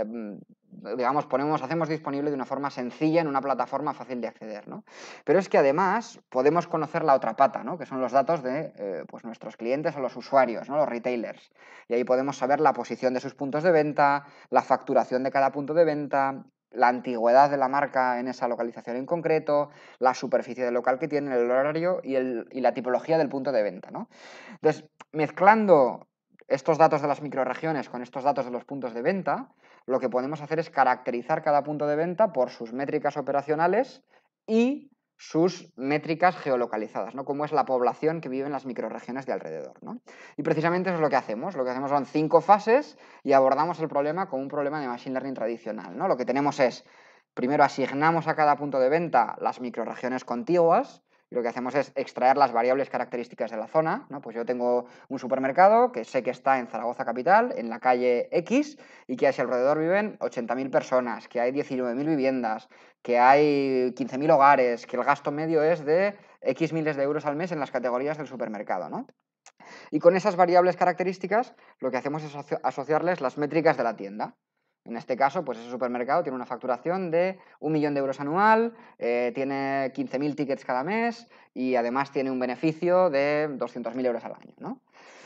digamos, hacemos disponible de una forma sencilla en una plataforma fácil de acceder, ¿no? Pero es que además podemos conocer la otra pata, ¿no? Que son los datos de pues nuestros clientes o los usuarios, ¿no? Los retailers. Y ahí podemos saber la posición de sus puntos de venta, la facturación de cada punto de venta, la antigüedad de la marca en esa localización en concreto, la superficie del local que tiene, el horario y la tipología del punto de venta, ¿no? Entonces, mezclando estos datos de las microrregiones con estos datos de los puntos de venta, lo que podemos hacer es caracterizar cada punto de venta por sus métricas operacionales y sus métricas geolocalizadas, ¿no? Cómo es la población que vive en las microrregiones de alrededor, ¿no? Y precisamente eso es lo que hacemos. Lo que hacemos son 5 fases y abordamos el problema como un problema de Machine Learning tradicional, ¿no? Lo que tenemos es, primero asignamos a cada punto de venta las microrregiones contiguas, y lo que hacemos es extraer las variables características de la zona, ¿no? Pues yo tengo un supermercado que sé que está en Zaragoza capital, en la calle X, y que a ese alrededor viven 80.000 personas, que hay 19.000 viviendas, que hay 15.000 hogares, que el gasto medio es de X miles de euros al mes en las categorías del supermercado, ¿no? Y con esas variables características lo que hacemos es asociarles las métricas de la tienda. En este caso, pues ese supermercado tiene una facturación de 1 millón de euros anual, tiene 15.000 tickets cada mes y además tiene un beneficio de 200.000 euros al año, ¿no?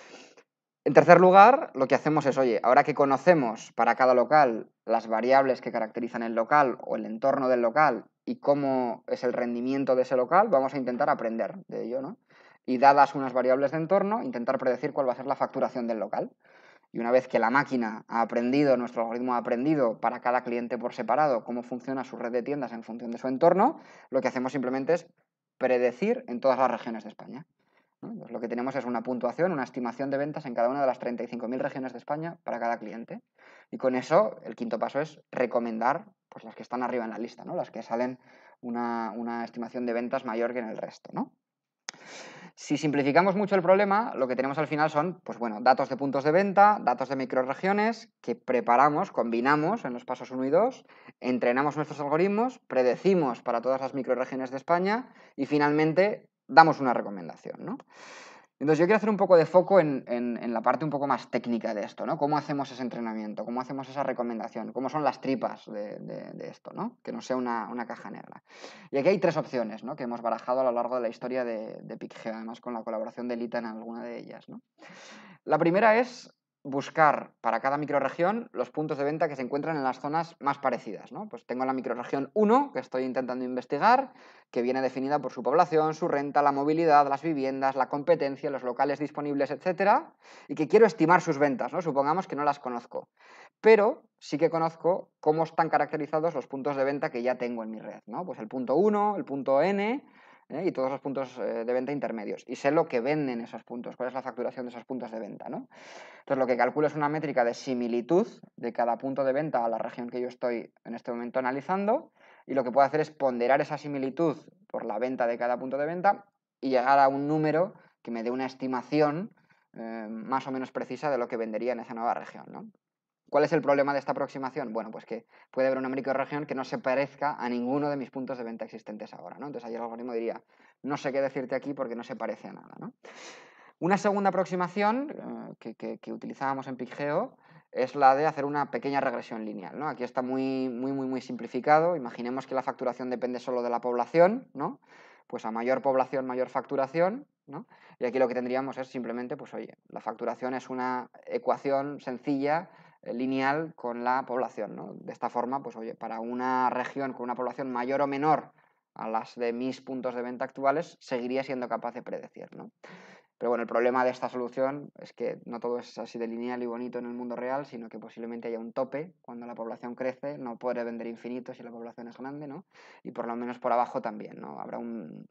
En tercer lugar, lo que hacemos es, oye, ahora que conocemos para cada local las variables que caracterizan el local o el entorno del local y cómo es el rendimiento de ese local, vamos a intentar aprender de ello, ¿no? Y dadas unas variables de entorno, intentar predecir cuál va a ser la facturación del local. Y una vez que la máquina ha aprendido, nuestro algoritmo ha aprendido para cada cliente por separado cómo funciona su red de tiendas en función de su entorno, lo que hacemos simplemente es predecir en todas las regiones de España, ¿no? Entonces, lo que tenemos es una puntuación, una estimación de ventas en cada una de las 35.000 regiones de España para cada cliente. Y con eso, el quinto paso es recomendar pues, las que están arriba en la lista, ¿no? Las que salen una estimación de ventas mayor que en el resto, ¿no? Si simplificamos mucho el problema, lo que tenemos al final son, pues bueno, datos de puntos de venta, datos de microrregiones que preparamos, combinamos en los pasos 1 y 2, entrenamos nuestros algoritmos, predecimos para todas las microrregiones de España y finalmente damos una recomendación, ¿no? Entonces yo quiero hacer un poco de foco en la parte un poco más técnica de esto, ¿no? ¿Cómo hacemos ese entrenamiento? ¿Cómo hacemos esa recomendación? ¿Cómo son las tripas de esto, ¿no? Que no sea una caja negra. Y aquí hay 3 opciones, ¿no? Que hemos barajado a lo largo de la historia de PicGeo, además con la colaboración de Lita en alguna de ellas, ¿no? La primera es buscar para cada microrregión los puntos de venta que se encuentran en las zonas más parecidas, ¿no? Pues tengo la microrregión 1 que estoy intentando investigar, que viene definida por su población, su renta, la movilidad, las viviendas, la competencia, los locales disponibles, etcétera, y que quiero estimar sus ventas, ¿no? Supongamos que no las conozco, pero sí que conozco cómo están caracterizados los puntos de venta que ya tengo en mi red, ¿no? Pues el punto 1, el punto N, y todos los puntos de venta intermedios. Y sé lo que venden esos puntos, cuál es la facturación de esos puntos de venta, ¿no? Entonces lo que calculo es una métrica de similitud de cada punto de venta a la región que yo estoy en este momento analizando, y lo que puedo hacer es ponderar esa similitud por la venta de cada punto de venta y llegar a un número que me dé una estimación más o menos precisa de lo que vendería en esa nueva región, ¿no? ¿Cuál es el problema de esta aproximación? Bueno, pues que puede haber una microrregión que no se parezca a ninguno de mis puntos de venta existentes ahora, ¿no? Entonces ahí el algoritmo diría, no sé qué decirte aquí porque no se parece a nada, ¿no? Una segunda aproximación que utilizábamos en PicGeo es la de hacer una pequeña regresión lineal, ¿no? Aquí está muy simplificado. Imaginemos que la facturación depende solo de la población, ¿no? Pues a mayor población, mayor facturación, ¿no? Y aquí lo que tendríamos es simplemente, pues oye, la facturación es una ecuación sencilla, lineal con la población, ¿no? De esta forma, pues oye, para una región con una población mayor o menor a las de mis puntos de venta actuales, seguiría siendo capaz de predecir, ¿no? Pero bueno, el problema de esta solución es que no todo es así de lineal y bonito en el mundo real, sino que posiblemente haya un tope cuando la población crece, no podré vender infinito si la población es grande, ¿no? Y por lo menos por abajo también, ¿no? Habrá un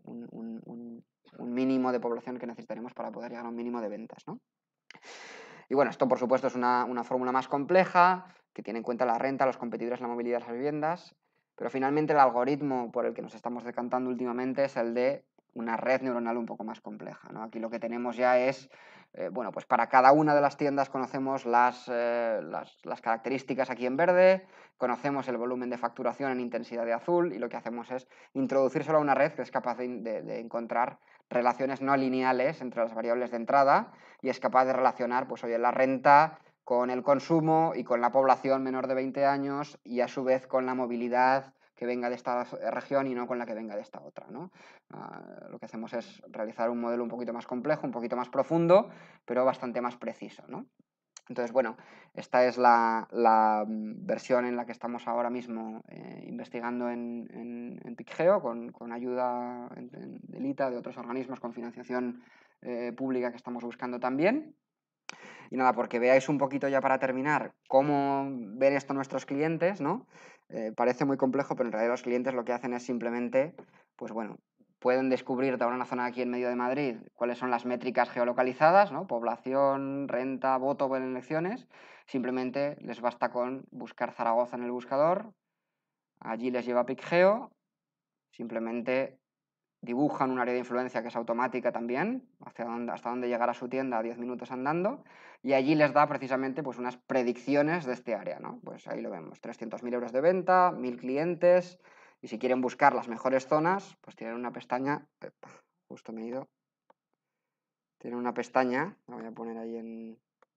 mínimo de población que necesitaremos para poder llegar a un mínimo de ventas, ¿no? Y bueno, esto por supuesto es una fórmula más compleja, que tiene en cuenta la renta, los competidores, la movilidad de las viviendas, pero finalmente el algoritmo por el que nos estamos decantando últimamente es el de una red neuronal un poco más compleja, ¿no? Aquí lo que tenemos ya es, bueno, pues para cada una de las tiendas conocemos las características aquí en verde, conocemos el volumen de facturación en intensidad de azul y lo que hacemos es introducírselo a una red que es capaz de encontrar relaciones no lineales entre las variables de entrada y es capaz de relacionar, pues oye, la renta con el consumo y con la población menor de 20 años y a su vez con la movilidad que venga de esta región y no con la que venga de esta otra, ¿no? Lo que hacemos es realizar un modelo un poquito más complejo, un poquito más profundo, pero bastante más preciso, ¿no? Entonces, bueno, esta es la versión en la que estamos ahora mismo investigando en PICGEO con ayuda del ITA, de otros organismos con financiación pública que estamos buscando también. Y nada, porque veáis un poquito ya para terminar cómo ven esto nuestros clientes, ¿no? Parece muy complejo, pero en realidad los clientes lo que hacen es simplemente, pues bueno, pueden descubrir toda una zona aquí en medio de Madrid cuáles son las métricas geolocalizadas, ¿no? Población, renta, voto en elecciones. Simplemente les basta con buscar Zaragoza en el buscador, allí les lleva PICGEO, simplemente dibujan un área de influencia que es automática también, hasta dónde llegará su tienda a 10 minutos andando, y allí les da precisamente pues, unas predicciones de este área, ¿no? Pues ahí lo vemos, 300.000 euros de venta, 1.000 clientes, y si quieren buscar las mejores zonas, pues tienen una pestaña, justo me he ido, tienen una pestaña, la voy a poner ahí en...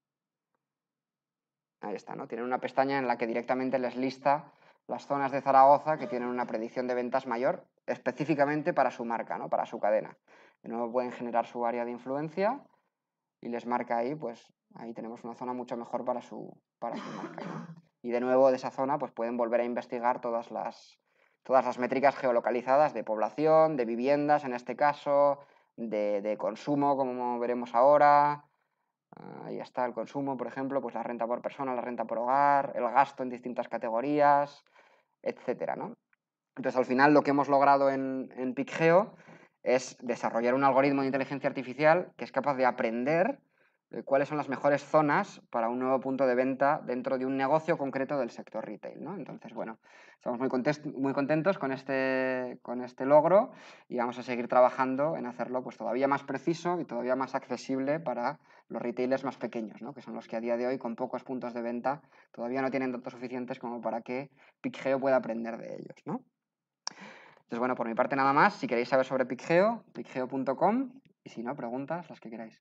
Ahí está, ¿no? Tienen una pestaña en la que directamente les lista las zonas de Zaragoza que tienen una predicción de ventas mayor específicamente para su marca, ¿no? Para su cadena. De nuevo pueden generar su área de influencia y les marca ahí, pues ahí tenemos una zona mucho mejor para su marca, ¿no? Y de nuevo de esa zona pues pueden volver a investigar todas las métricas geolocalizadas de población, de viviendas en este caso, de consumo como veremos ahora. Ahí está el consumo, por ejemplo, pues la renta por persona, la renta por hogar, el gasto en distintas categorías, etcétera, ¿no? Entonces, al final, lo que hemos logrado en PICGEO es desarrollar un algoritmo de inteligencia artificial que es capaz de aprender cuáles son las mejores zonas para un nuevo punto de venta dentro de un negocio concreto del sector retail, ¿no? Entonces, bueno, estamos muy contentos con este logro y vamos a seguir trabajando en hacerlo pues, todavía más preciso y todavía más accesible para los retailers más pequeños, ¿no? Que son los que a día de hoy, con pocos puntos de venta, todavía no tienen datos suficientes como para que PICGEO pueda aprender de ellos, ¿no? Entonces, bueno, por mi parte nada más. Si queréis saber sobre PICGEO, picgeo.com, y si no, preguntas, las que queráis.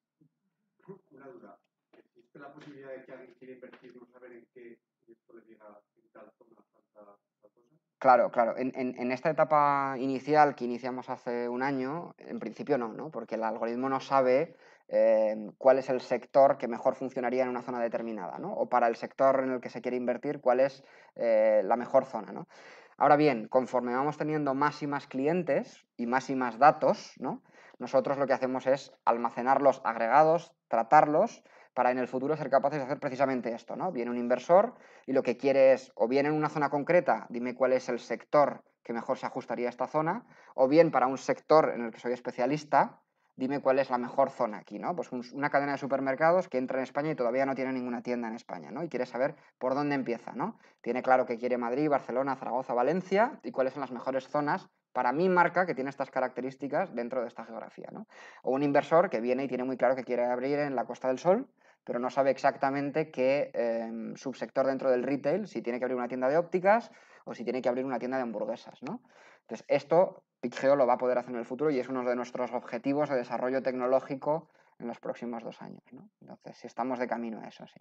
Una duda. ¿Existe la posibilidad de que alguien quiera invertir, no saber en qué, y esto le diga en tal zona falta cosa?
Claro, claro. En esta etapa inicial que iniciamos hace un año, en principio no, porque el algoritmo no sabe cuál es el sector que mejor funcionaría en una zona determinada, ¿no? O para el sector en el que se quiere invertir, cuál es la mejor zona, ¿no? Ahora bien, conforme vamos teniendo más y más clientes y más datos, ¿no? Nosotros lo que hacemos es almacenarlos agregados, tratarlos, para en el futuro ser capaces de hacer precisamente esto, ¿no? Viene un inversor y lo que quiere es, o bien en una zona concreta, dime cuál es el sector que mejor se ajustaría a esta zona, o bien para un sector en el que soy especialista, dime cuál es la mejor zona aquí, ¿no? Pues una cadena de supermercados que entra en España y todavía no tiene ninguna tienda en España, ¿no? Y quiere saber por dónde empieza, ¿no? Tiene claro que quiere Madrid, Barcelona, Zaragoza, Valencia y cuáles son las mejores zonas para mi marca que tiene estas características dentro de esta geografía, ¿no? O un inversor que viene y tiene muy claro que quiere abrir en la Costa del Sol, pero no sabe exactamente qué subsector dentro del retail, si tiene que abrir una tienda de ópticas o si tiene que abrir una tienda de hamburguesas, ¿no? Entonces, esto PICGEO lo va a poder hacer en el futuro y es uno de nuestros objetivos de desarrollo tecnológico en los próximos 2 años, ¿no? Entonces, sí estamos de camino a eso, sí.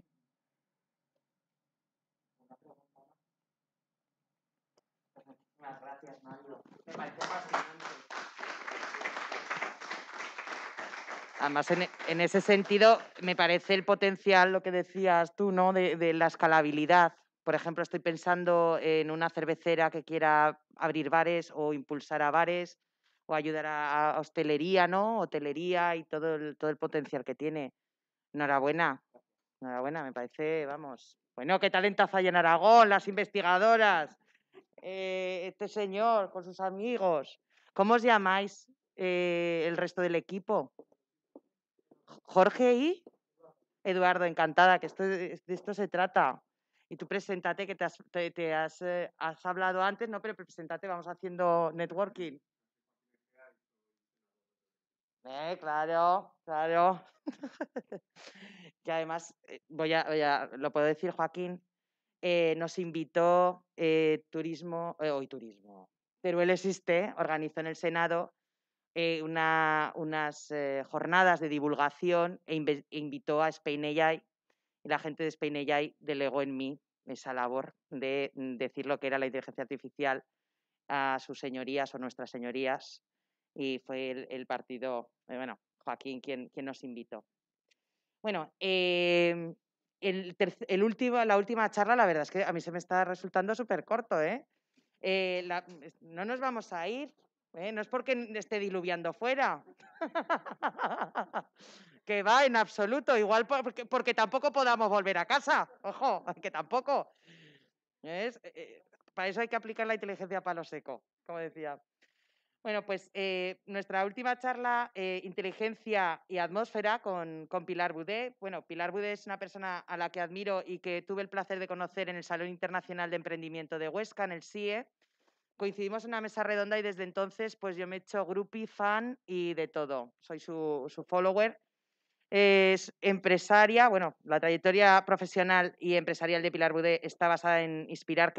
Muchísimas gracias, Mario. Me parece fascinante. Además, en ese sentido, me parece el potencial, lo que decías tú, ¿no? De la escalabilidad. Por ejemplo, estoy pensando en una cervecera que quiera abrir bares o impulsar a bares o ayudar a hostelería, ¿no? Hotelería y todo el potencial que tiene. Enhorabuena, enhorabuena, me parece, vamos. Bueno, qué talentazo hay en Aragón, las investigadoras, este señor con sus amigos. ¿Cómo os llamáis el resto del equipo? Jorge y Eduardo, encantada, que de esto se trata. Y tú preséntate, que has hablado antes, ¿no? Pero preséntate, vamos haciendo networking. Claro, claro. Que además, lo puedo decir, Joaquín, nos invitó hoy turismo, Teruel Existe, organizó en el Senado unas jornadas de divulgación e invitó a Spain AI, y la gente de Spain AI delegó en mí esa labor de decir lo que era la inteligencia artificial a sus señorías o nuestras señorías, y fue el partido, Joaquín quien nos invitó. Bueno, la última charla, la verdad es que a mí se me está resultando súper corto, ¿eh? No nos vamos a ir, no es porque esté diluviando fuera, que va en absoluto, igual porque tampoco podamos volver a casa, ojo, que tampoco. Para eso hay que aplicar la inteligencia a palo seco, como decía. Bueno, pues nuestra última charla, Inteligencia y Atmósfera, con Pilar Budé. Bueno, Pilar Budé es una persona a la que admiro y que tuve el placer de conocer en el Salón Internacional de Emprendimiento de Huesca, en el SIE. Coincidimos en una mesa redonda y desde entonces pues yo me he hecho groupie, fan y de todo. Soy su follower. Es empresaria, bueno, la trayectoria profesional y empresarial de Pilar Budé está basada en inspirar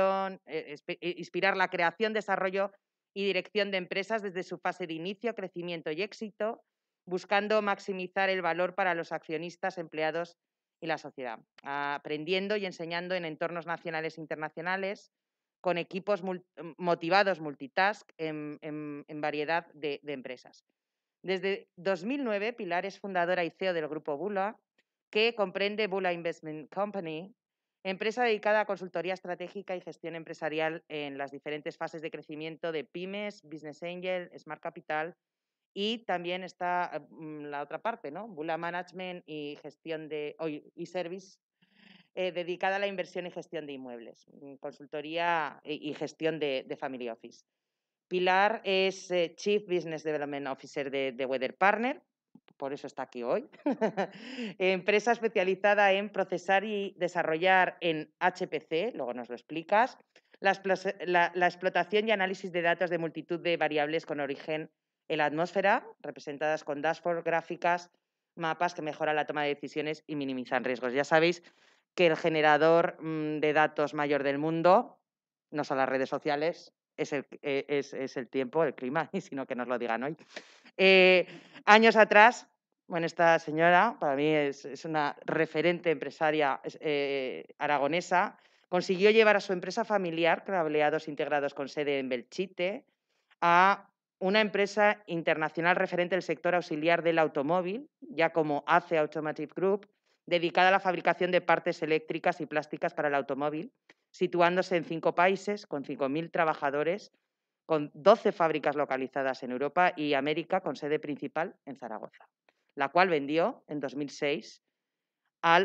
la creación, desarrollo y dirección de empresas desde su fase de inicio, crecimiento y éxito, buscando maximizar el valor para los accionistas, empleados y la sociedad, aprendiendo y enseñando en entornos nacionales e internacionales, con equipos motivados multitask en variedad de empresas. Desde 2009, Pilar es fundadora y CEO del grupo Bula, que comprende Bula Investment Company, empresa dedicada a consultoría estratégica y gestión empresarial en las diferentes fases de crecimiento de pymes, business angel, smart capital, y también está la otra parte, ¿no? Bula Management y service, dedicada a la inversión y gestión de inmuebles, consultoría y gestión de family office. Pilar es Chief Business Development Officer de Weather Partner, por eso está aquí hoy. Empresa especializada en procesar y desarrollar en HPC, luego nos lo explicas, la explotación y análisis de datos de multitud de variables con origen en la atmósfera, representadas con dashboard, gráficas, mapas que mejoran la toma de decisiones y minimizan riesgos. Ya sabéis que el generador de datos mayor del mundo no son las redes sociales, es el tiempo, el clima, y si no, que nos lo digan hoy. Años atrás, bueno, esta señora para mí es una referente empresaria aragonesa, consiguió llevar a su empresa familiar, Cableados Integrados con sede en Belchite, a una empresa internacional referente del sector auxiliar del automóvil, ya como ACE Automotive Group, dedicada a la fabricación de partes eléctricas y plásticas para el automóvil, situándose en 5 países, con 5.000 trabajadores, con 12 fábricas localizadas en Europa y América, con sede principal en Zaragoza, la cual vendió en 2006 al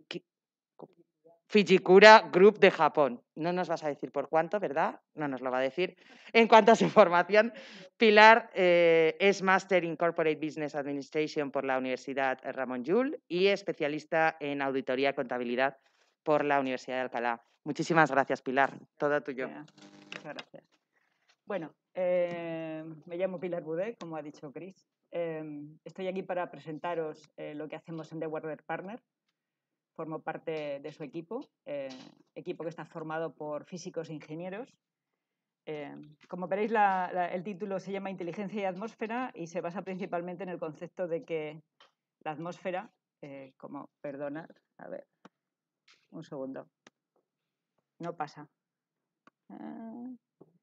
Fujikura Group de Japón. No nos vas a decir por cuánto, ¿verdad? No nos lo va a decir. En cuanto a su formación, Pilar es Master in Corporate Business Administration por la Universidad Ramon Llull y especialista en auditoría y contabilidad por la Universidad de Alcalá. Muchísimas gracias, Pilar. Todo tuyo.
Muchas gracias. Bueno, me llamo Pilar Budé, como ha dicho Chris. Estoy aquí para presentaros lo que hacemos en The Weather Partner. Formo parte de su equipo, equipo que está formado por físicos e ingenieros. Como veréis, el título se llama Inteligencia y Atmósfera y se basa principalmente en el concepto de que la atmósfera, perdonad, a ver, un segundo, no pasa. Vale.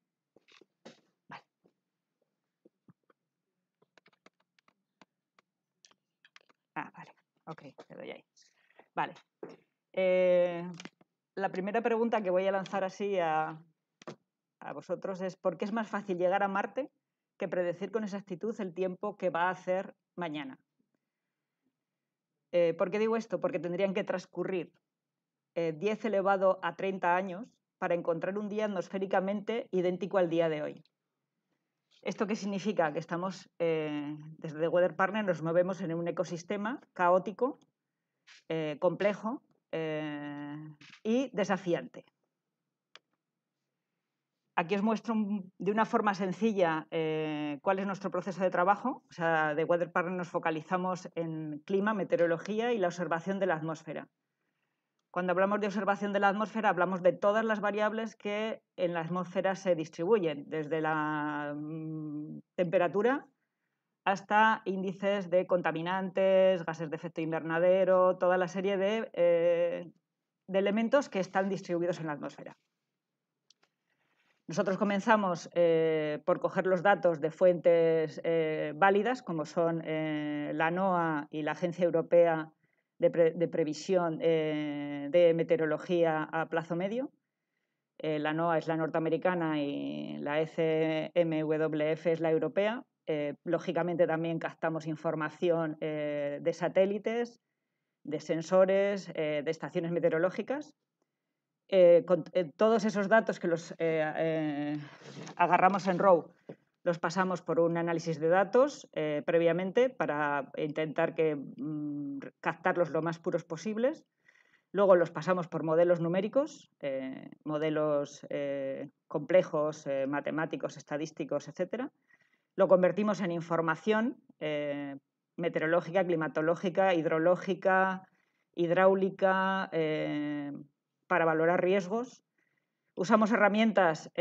Vale, ok, te doy ahí. Vale. La primera pregunta que voy a lanzar así a vosotros es ¿por qué es más fácil llegar a Marte que predecir con exactitud el tiempo que va a hacer mañana? ¿Por qué digo esto? Porque tendrían que transcurrir 10 elevado a 30 años para encontrar un día atmosféricamente idéntico al día de hoy. ¿Esto qué significa? Que estamos, desde The Weather Partner, nos movemos en un ecosistema caótico, complejo y desafiante. Aquí os muestro de una forma sencilla cuál es nuestro proceso de trabajo. O sea, de Weather Partner nos focalizamos en clima, meteorología y la observación de la atmósfera. Cuando hablamos de observación de la atmósfera, hablamos de todas las variables que en la atmósfera se distribuyen, desde la temperatura hasta índices de contaminantes, gases de efecto invernadero, toda la serie de elementos que están distribuidos en la atmósfera. Nosotros comenzamos por coger los datos de fuentes válidas, como son la NOAA y la Agencia Europea de Previsión de Meteorología a plazo medio. La NOAA es la norteamericana y la ECMWF es la europea. Lógicamente también captamos información de satélites, de sensores, de estaciones meteorológicas. Con todos esos datos que los agarramos en RAW, los pasamos por un análisis de datos previamente para intentar captarlos lo más puros posibles. Luego los pasamos por modelos numéricos, modelos complejos, matemáticos, estadísticos, etc. Lo convertimos en información meteorológica, climatológica, hidrológica, hidráulica, para valorar riesgos. Usamos herramientas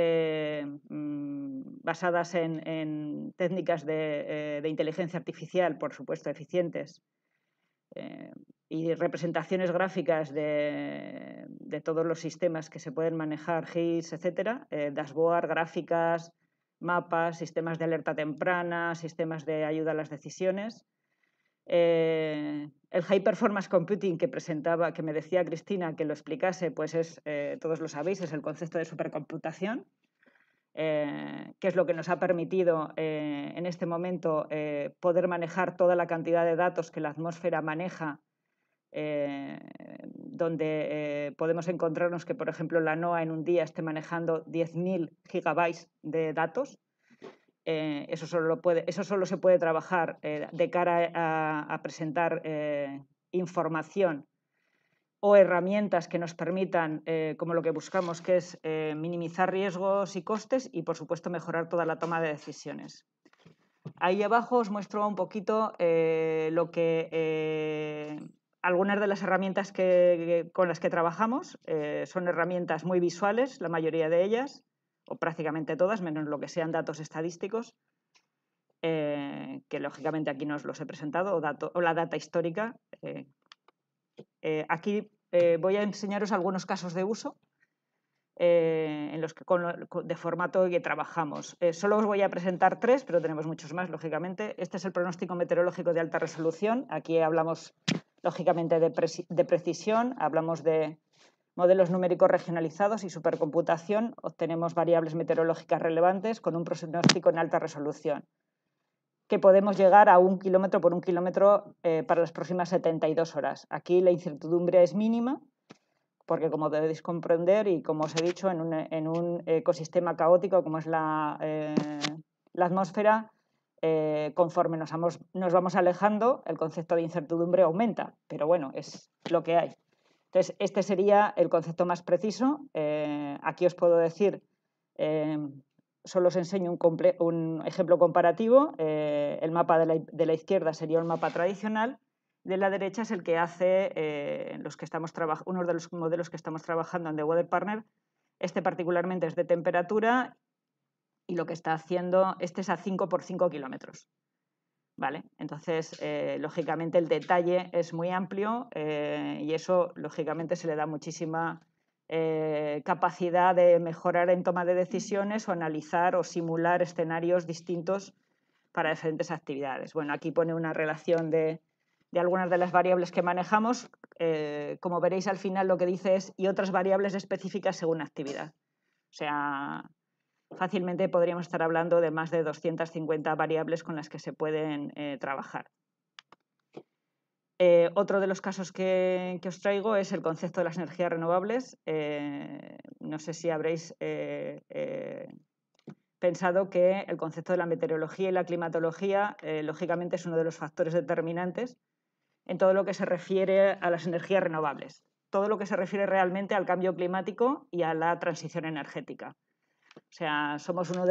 basadas en técnicas de inteligencia artificial, por supuesto, eficientes, y representaciones gráficas de todos los sistemas que se pueden manejar, GIS, etc., dashboard, gráficas, mapas, sistemas de alerta temprana, sistemas de ayuda a las decisiones. El High Performance Computing que me decía Cristina que lo explicase, pues todos lo sabéis, es el concepto de supercomputación, que es lo que nos ha permitido en este momento poder manejar toda la cantidad de datos que la atmósfera maneja, donde podemos encontrarnos que, por ejemplo, la NOAA en un día esté manejando 10.000 gigabytes de datos. Eso solo se puede trabajar de cara a presentar información o herramientas que nos permitan, como lo que buscamos, que es minimizar riesgos y costes y, por supuesto, mejorar toda la toma de decisiones. Ahí abajo os muestro un poquito algunas de las herramientas con las que trabajamos. Son herramientas muy visuales, la mayoría de ellas, o prácticamente todas, menos lo que sean datos estadísticos, que lógicamente aquí no os los he presentado, o la data histórica. Aquí voy a enseñaros algunos casos de uso en los que de formato que trabajamos. Solo os voy a presentar 3, pero tenemos muchos más, lógicamente. Este es el pronóstico meteorológico de alta resolución. Aquí hablamos, lógicamente, de precisión, hablamos de modelos numéricos regionalizados y supercomputación. Obtenemos variables meteorológicas relevantes con un pronóstico en alta resolución, que podemos llegar a 1 kilómetro por 1 kilómetro para las próximas 72 horas. Aquí la incertidumbre es mínima, porque como debéis comprender y como os he dicho, en un ecosistema caótico como es la atmósfera, conforme nos vamos alejando, el concepto de incertidumbre aumenta, pero bueno, es lo que hay. Entonces, este sería el concepto más preciso. Aquí os puedo decir, solo os enseño un ejemplo comparativo. El mapa de la izquierda sería un mapa tradicional, de la derecha es el que hace uno de los modelos que estamos trabajando en The Weather Partner. Este particularmente es de temperatura y lo que está haciendo, este es a 5 por 5 kilómetros. ¿Vale? Entonces, lógicamente, el detalle es muy amplio y eso, lógicamente, se le da muchísima capacidad de mejorar en toma de decisiones o analizar o simular escenarios distintos para diferentes actividades. Bueno, aquí pone una relación de algunas de las variables que manejamos. Como veréis al final lo que dice es y otras variables específicas según actividad. O sea, fácilmente podríamos estar hablando de más de 250 variables con las que se pueden trabajar. Otro de los casos que os traigo es el concepto de las energías renovables. No sé si habréis pensado que el concepto de la meteorología y la climatología, lógicamente, es uno de los factores determinantes en todo lo que se refiere a las energías renovables, todo lo que se refiere realmente al cambio climático y a la transición energética. O sea, somos uno de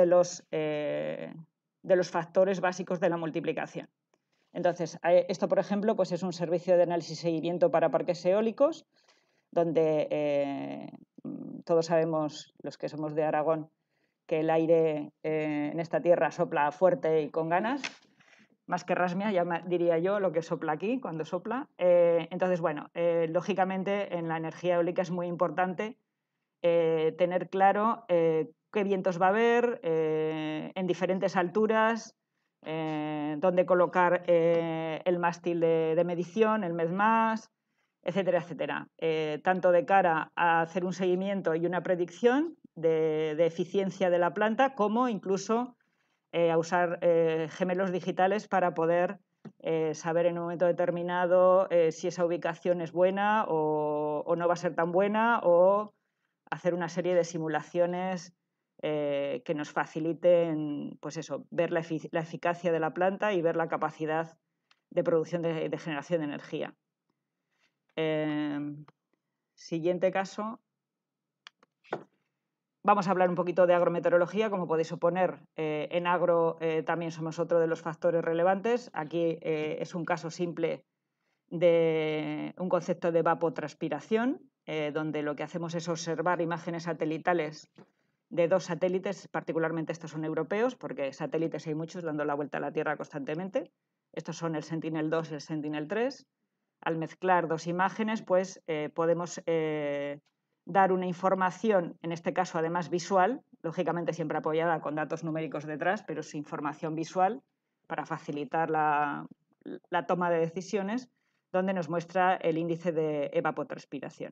los factores básicos de la multiplicación. Entonces, esto, por ejemplo, pues es un servicio de análisis y seguimiento para parques eólicos, donde todos sabemos, los que somos de Aragón, que el aire en esta tierra sopla fuerte y con ganas, más que rasmia, ya diría yo, lo que sopla aquí, cuando sopla. Entonces, bueno, lógicamente en la energía eólica es muy importante tener claro qué vientos va a haber en diferentes alturas, dónde colocar el mástil de medición, el MESMAS, etcétera, etcétera. Tanto de cara a hacer un seguimiento y una predicción de eficiencia de la planta, como incluso a usar gemelos digitales para poder saber en un momento determinado si esa ubicación es buena o no va a ser tan buena, o hacer una serie de simulaciones que nos faciliten, pues eso, ver la eficacia de la planta y ver la capacidad de producción de generación de energía. Siguiente caso. Vamos a hablar un poquito de agrometeorología. Como podéis suponer, en agro también somos otro de los factores relevantes. Aquí es un caso simple de un concepto de evapotranspiración, donde lo que hacemos es observar imágenes satelitales de 2 satélites, particularmente estos son europeos, porque satélites hay muchos dando la vuelta a la Tierra constantemente. Estos son el Sentinel-2 y el Sentinel-3. Al mezclar 2 imágenes, pues podemos dar una información, en este caso además visual, lógicamente siempre apoyada con datos numéricos detrás, pero es información visual para facilitar la toma de decisiones, donde nos muestra el índice de evapotranspiración.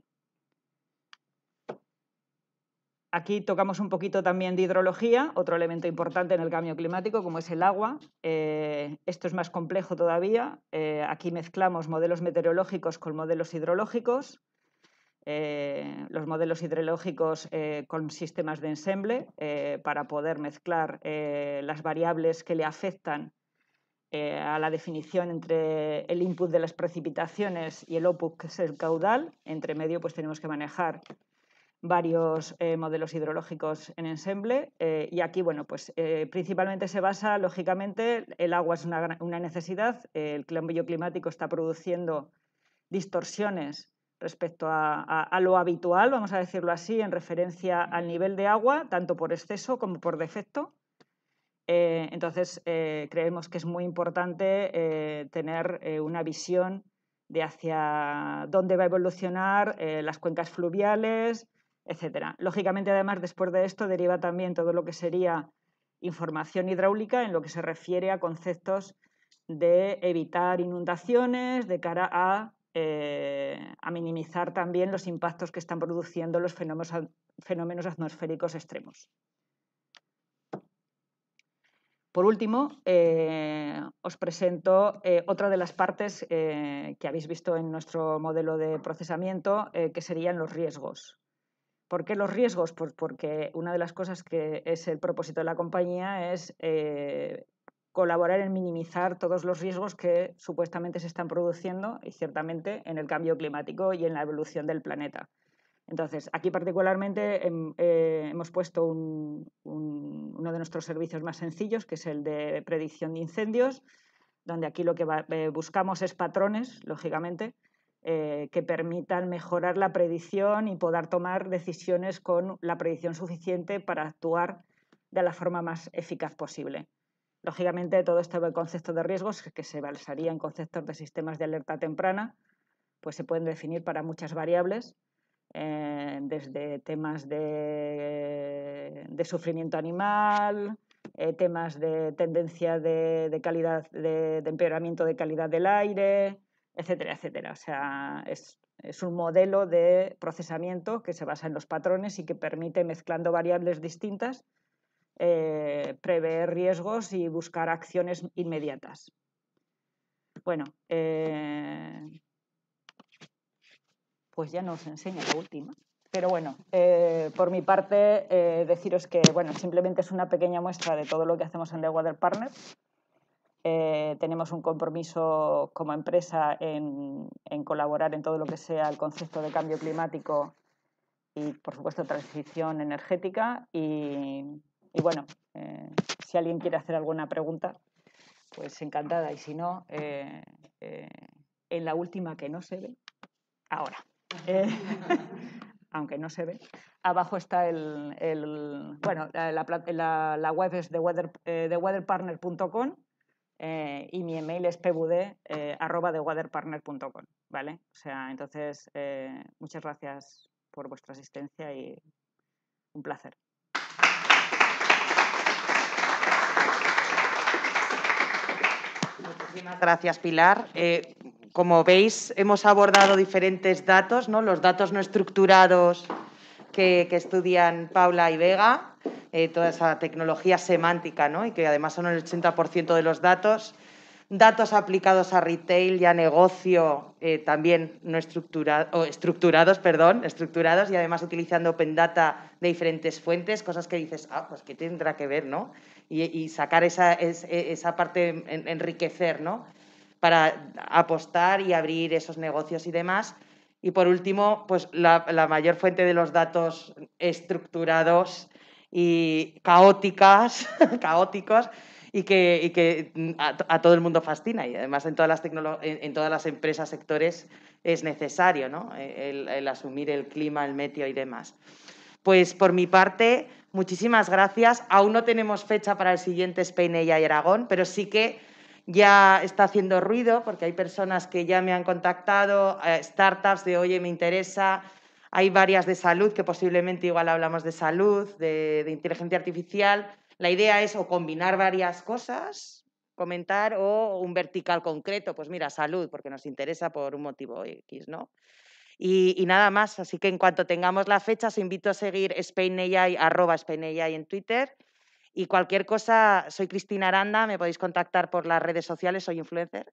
Aquí tocamos un poquito también de hidrología, otro elemento importante en el cambio climático, como es el agua. Esto es más complejo todavía. Aquí mezclamos modelos meteorológicos con modelos hidrológicos. Los modelos hidrológicos con sistemas de ensemble para poder mezclar las variables que le afectan a la definición entre el input de las precipitaciones y el output, que es el caudal. Entre medio pues tenemos que manejar varios modelos hidrológicos en ensemble y aquí, bueno, pues principalmente se basa, lógicamente, el agua es una necesidad, el cambio climático está produciendo distorsiones respecto a lo habitual, vamos a decirlo así, en referencia al nivel de agua, tanto por exceso como por defecto. Entonces, creemos que es muy importante tener una visión de hacia dónde va a evolucionar las cuencas fluviales, etcétera. Lógicamente, además, después de esto deriva también todo lo que sería información hidráulica en lo que se refiere a conceptos de evitar inundaciones de cara a minimizar también los impactos que están produciendo los fenómenos atmosféricos extremos. Por último, os presento otra de las partes que habéis visto en nuestro modelo de procesamiento, que serían los riesgos. ¿Por qué los riesgos? Pues porque una de las cosas que es el propósito de la compañía es colaborar en minimizar todos los riesgos que supuestamente se están produciendo, y ciertamente, en el cambio climático y en la evolución del planeta. Entonces, aquí particularmente hemos puesto uno de nuestros servicios más sencillos, que es el de predicción de incendios, donde aquí lo que buscamos es patrones, lógicamente, que permitan mejorar la predicción y poder tomar decisiones con la predicción suficiente para actuar de la forma más eficaz posible. Lógicamente, todo este concepto de riesgos, que se basaría en conceptos de sistemas de alerta temprana, pues se pueden definir para muchas variables, desde temas de sufrimiento animal, temas de tendencia de calidad, de empeoramiento de calidad del aire, etcétera, etcétera. O sea, es un modelo de procesamiento que se basa en los patrones y que permite, mezclando variables distintas, prever riesgos y buscar acciones inmediatas. Bueno, pues ya nos enseña la última. Pero bueno, por mi parte, deciros que bueno, simplemente es una pequeña muestra de todo lo que hacemos en Deepwater Partners. Tenemos un compromiso como empresa en colaborar en todo lo que sea el concepto de cambio climático y, por supuesto, transición energética. Y bueno, si alguien quiere hacer alguna pregunta, pues encantada. Y si no, en la última que no se ve, ahora, aunque no se ve, abajo está bueno, la web es theweatherpartner.com y mi email es pbud@theweatherpartner.com, ¿vale? O sea, entonces, muchas gracias por vuestra asistencia y un placer.
Muchísimas gracias, Pilar. Como veis, hemos abordado diferentes datos, ¿no? Los datos no estructurados que estudian Paula y Vega, toda esa tecnología semántica, ¿no? Y que además son el 80% de los datos. Datos aplicados a retail y a negocio, también no estructurados y además utilizando Open Data de diferentes fuentes, cosas que dices, pues ¿qué tendrá que ver, no? Y sacar esa parte, enriquecer, ¿no? Para apostar y abrir esos negocios y demás. Y por último, pues la mayor fuente de los datos estructurados y caóticos y que a todo el mundo fascina, y además en todas las empresas, sectores, es necesario, ¿no? el asumir el clima, el meteo y demás. Pues por mi parte, muchísimas gracias. Aún no tenemos fecha para el siguiente Spain AI Aragón, pero sí que ya está haciendo ruido porque hay personas que ya me han contactado, startups de, oye, me interesa. Hay varias de salud, que posiblemente igual hablamos de salud, de inteligencia artificial. La idea es o combinar varias cosas, comentar, o un vertical concreto, pues mira, salud, porque nos interesa por un motivo X, ¿no? Y nada más, así que en cuanto tengamos la fecha, os invito a seguir @SpainAI en Twitter. Y cualquier cosa, soy Cristina Aranda, me podéis contactar por las redes sociales, soy influencer.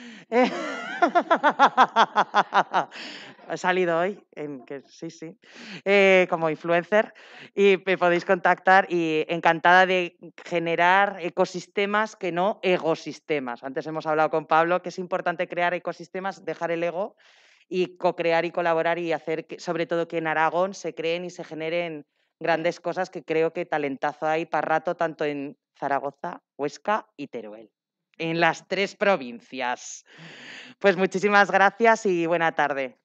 Ha salido hoy, sí, como influencer, y me podéis contactar, y encantada de generar ecosistemas que no egosistemas. Antes hemos hablado con Pablo que es importante crear ecosistemas, dejar el ego y co-crear y colaborar y hacer, sobre todo, que en Aragón se creen y se generen grandes cosas, que creo que talentazo hay para rato, tanto en Zaragoza, Huesca y Teruel, en las 3 provincias. Pues muchísimas gracias y buena tarde.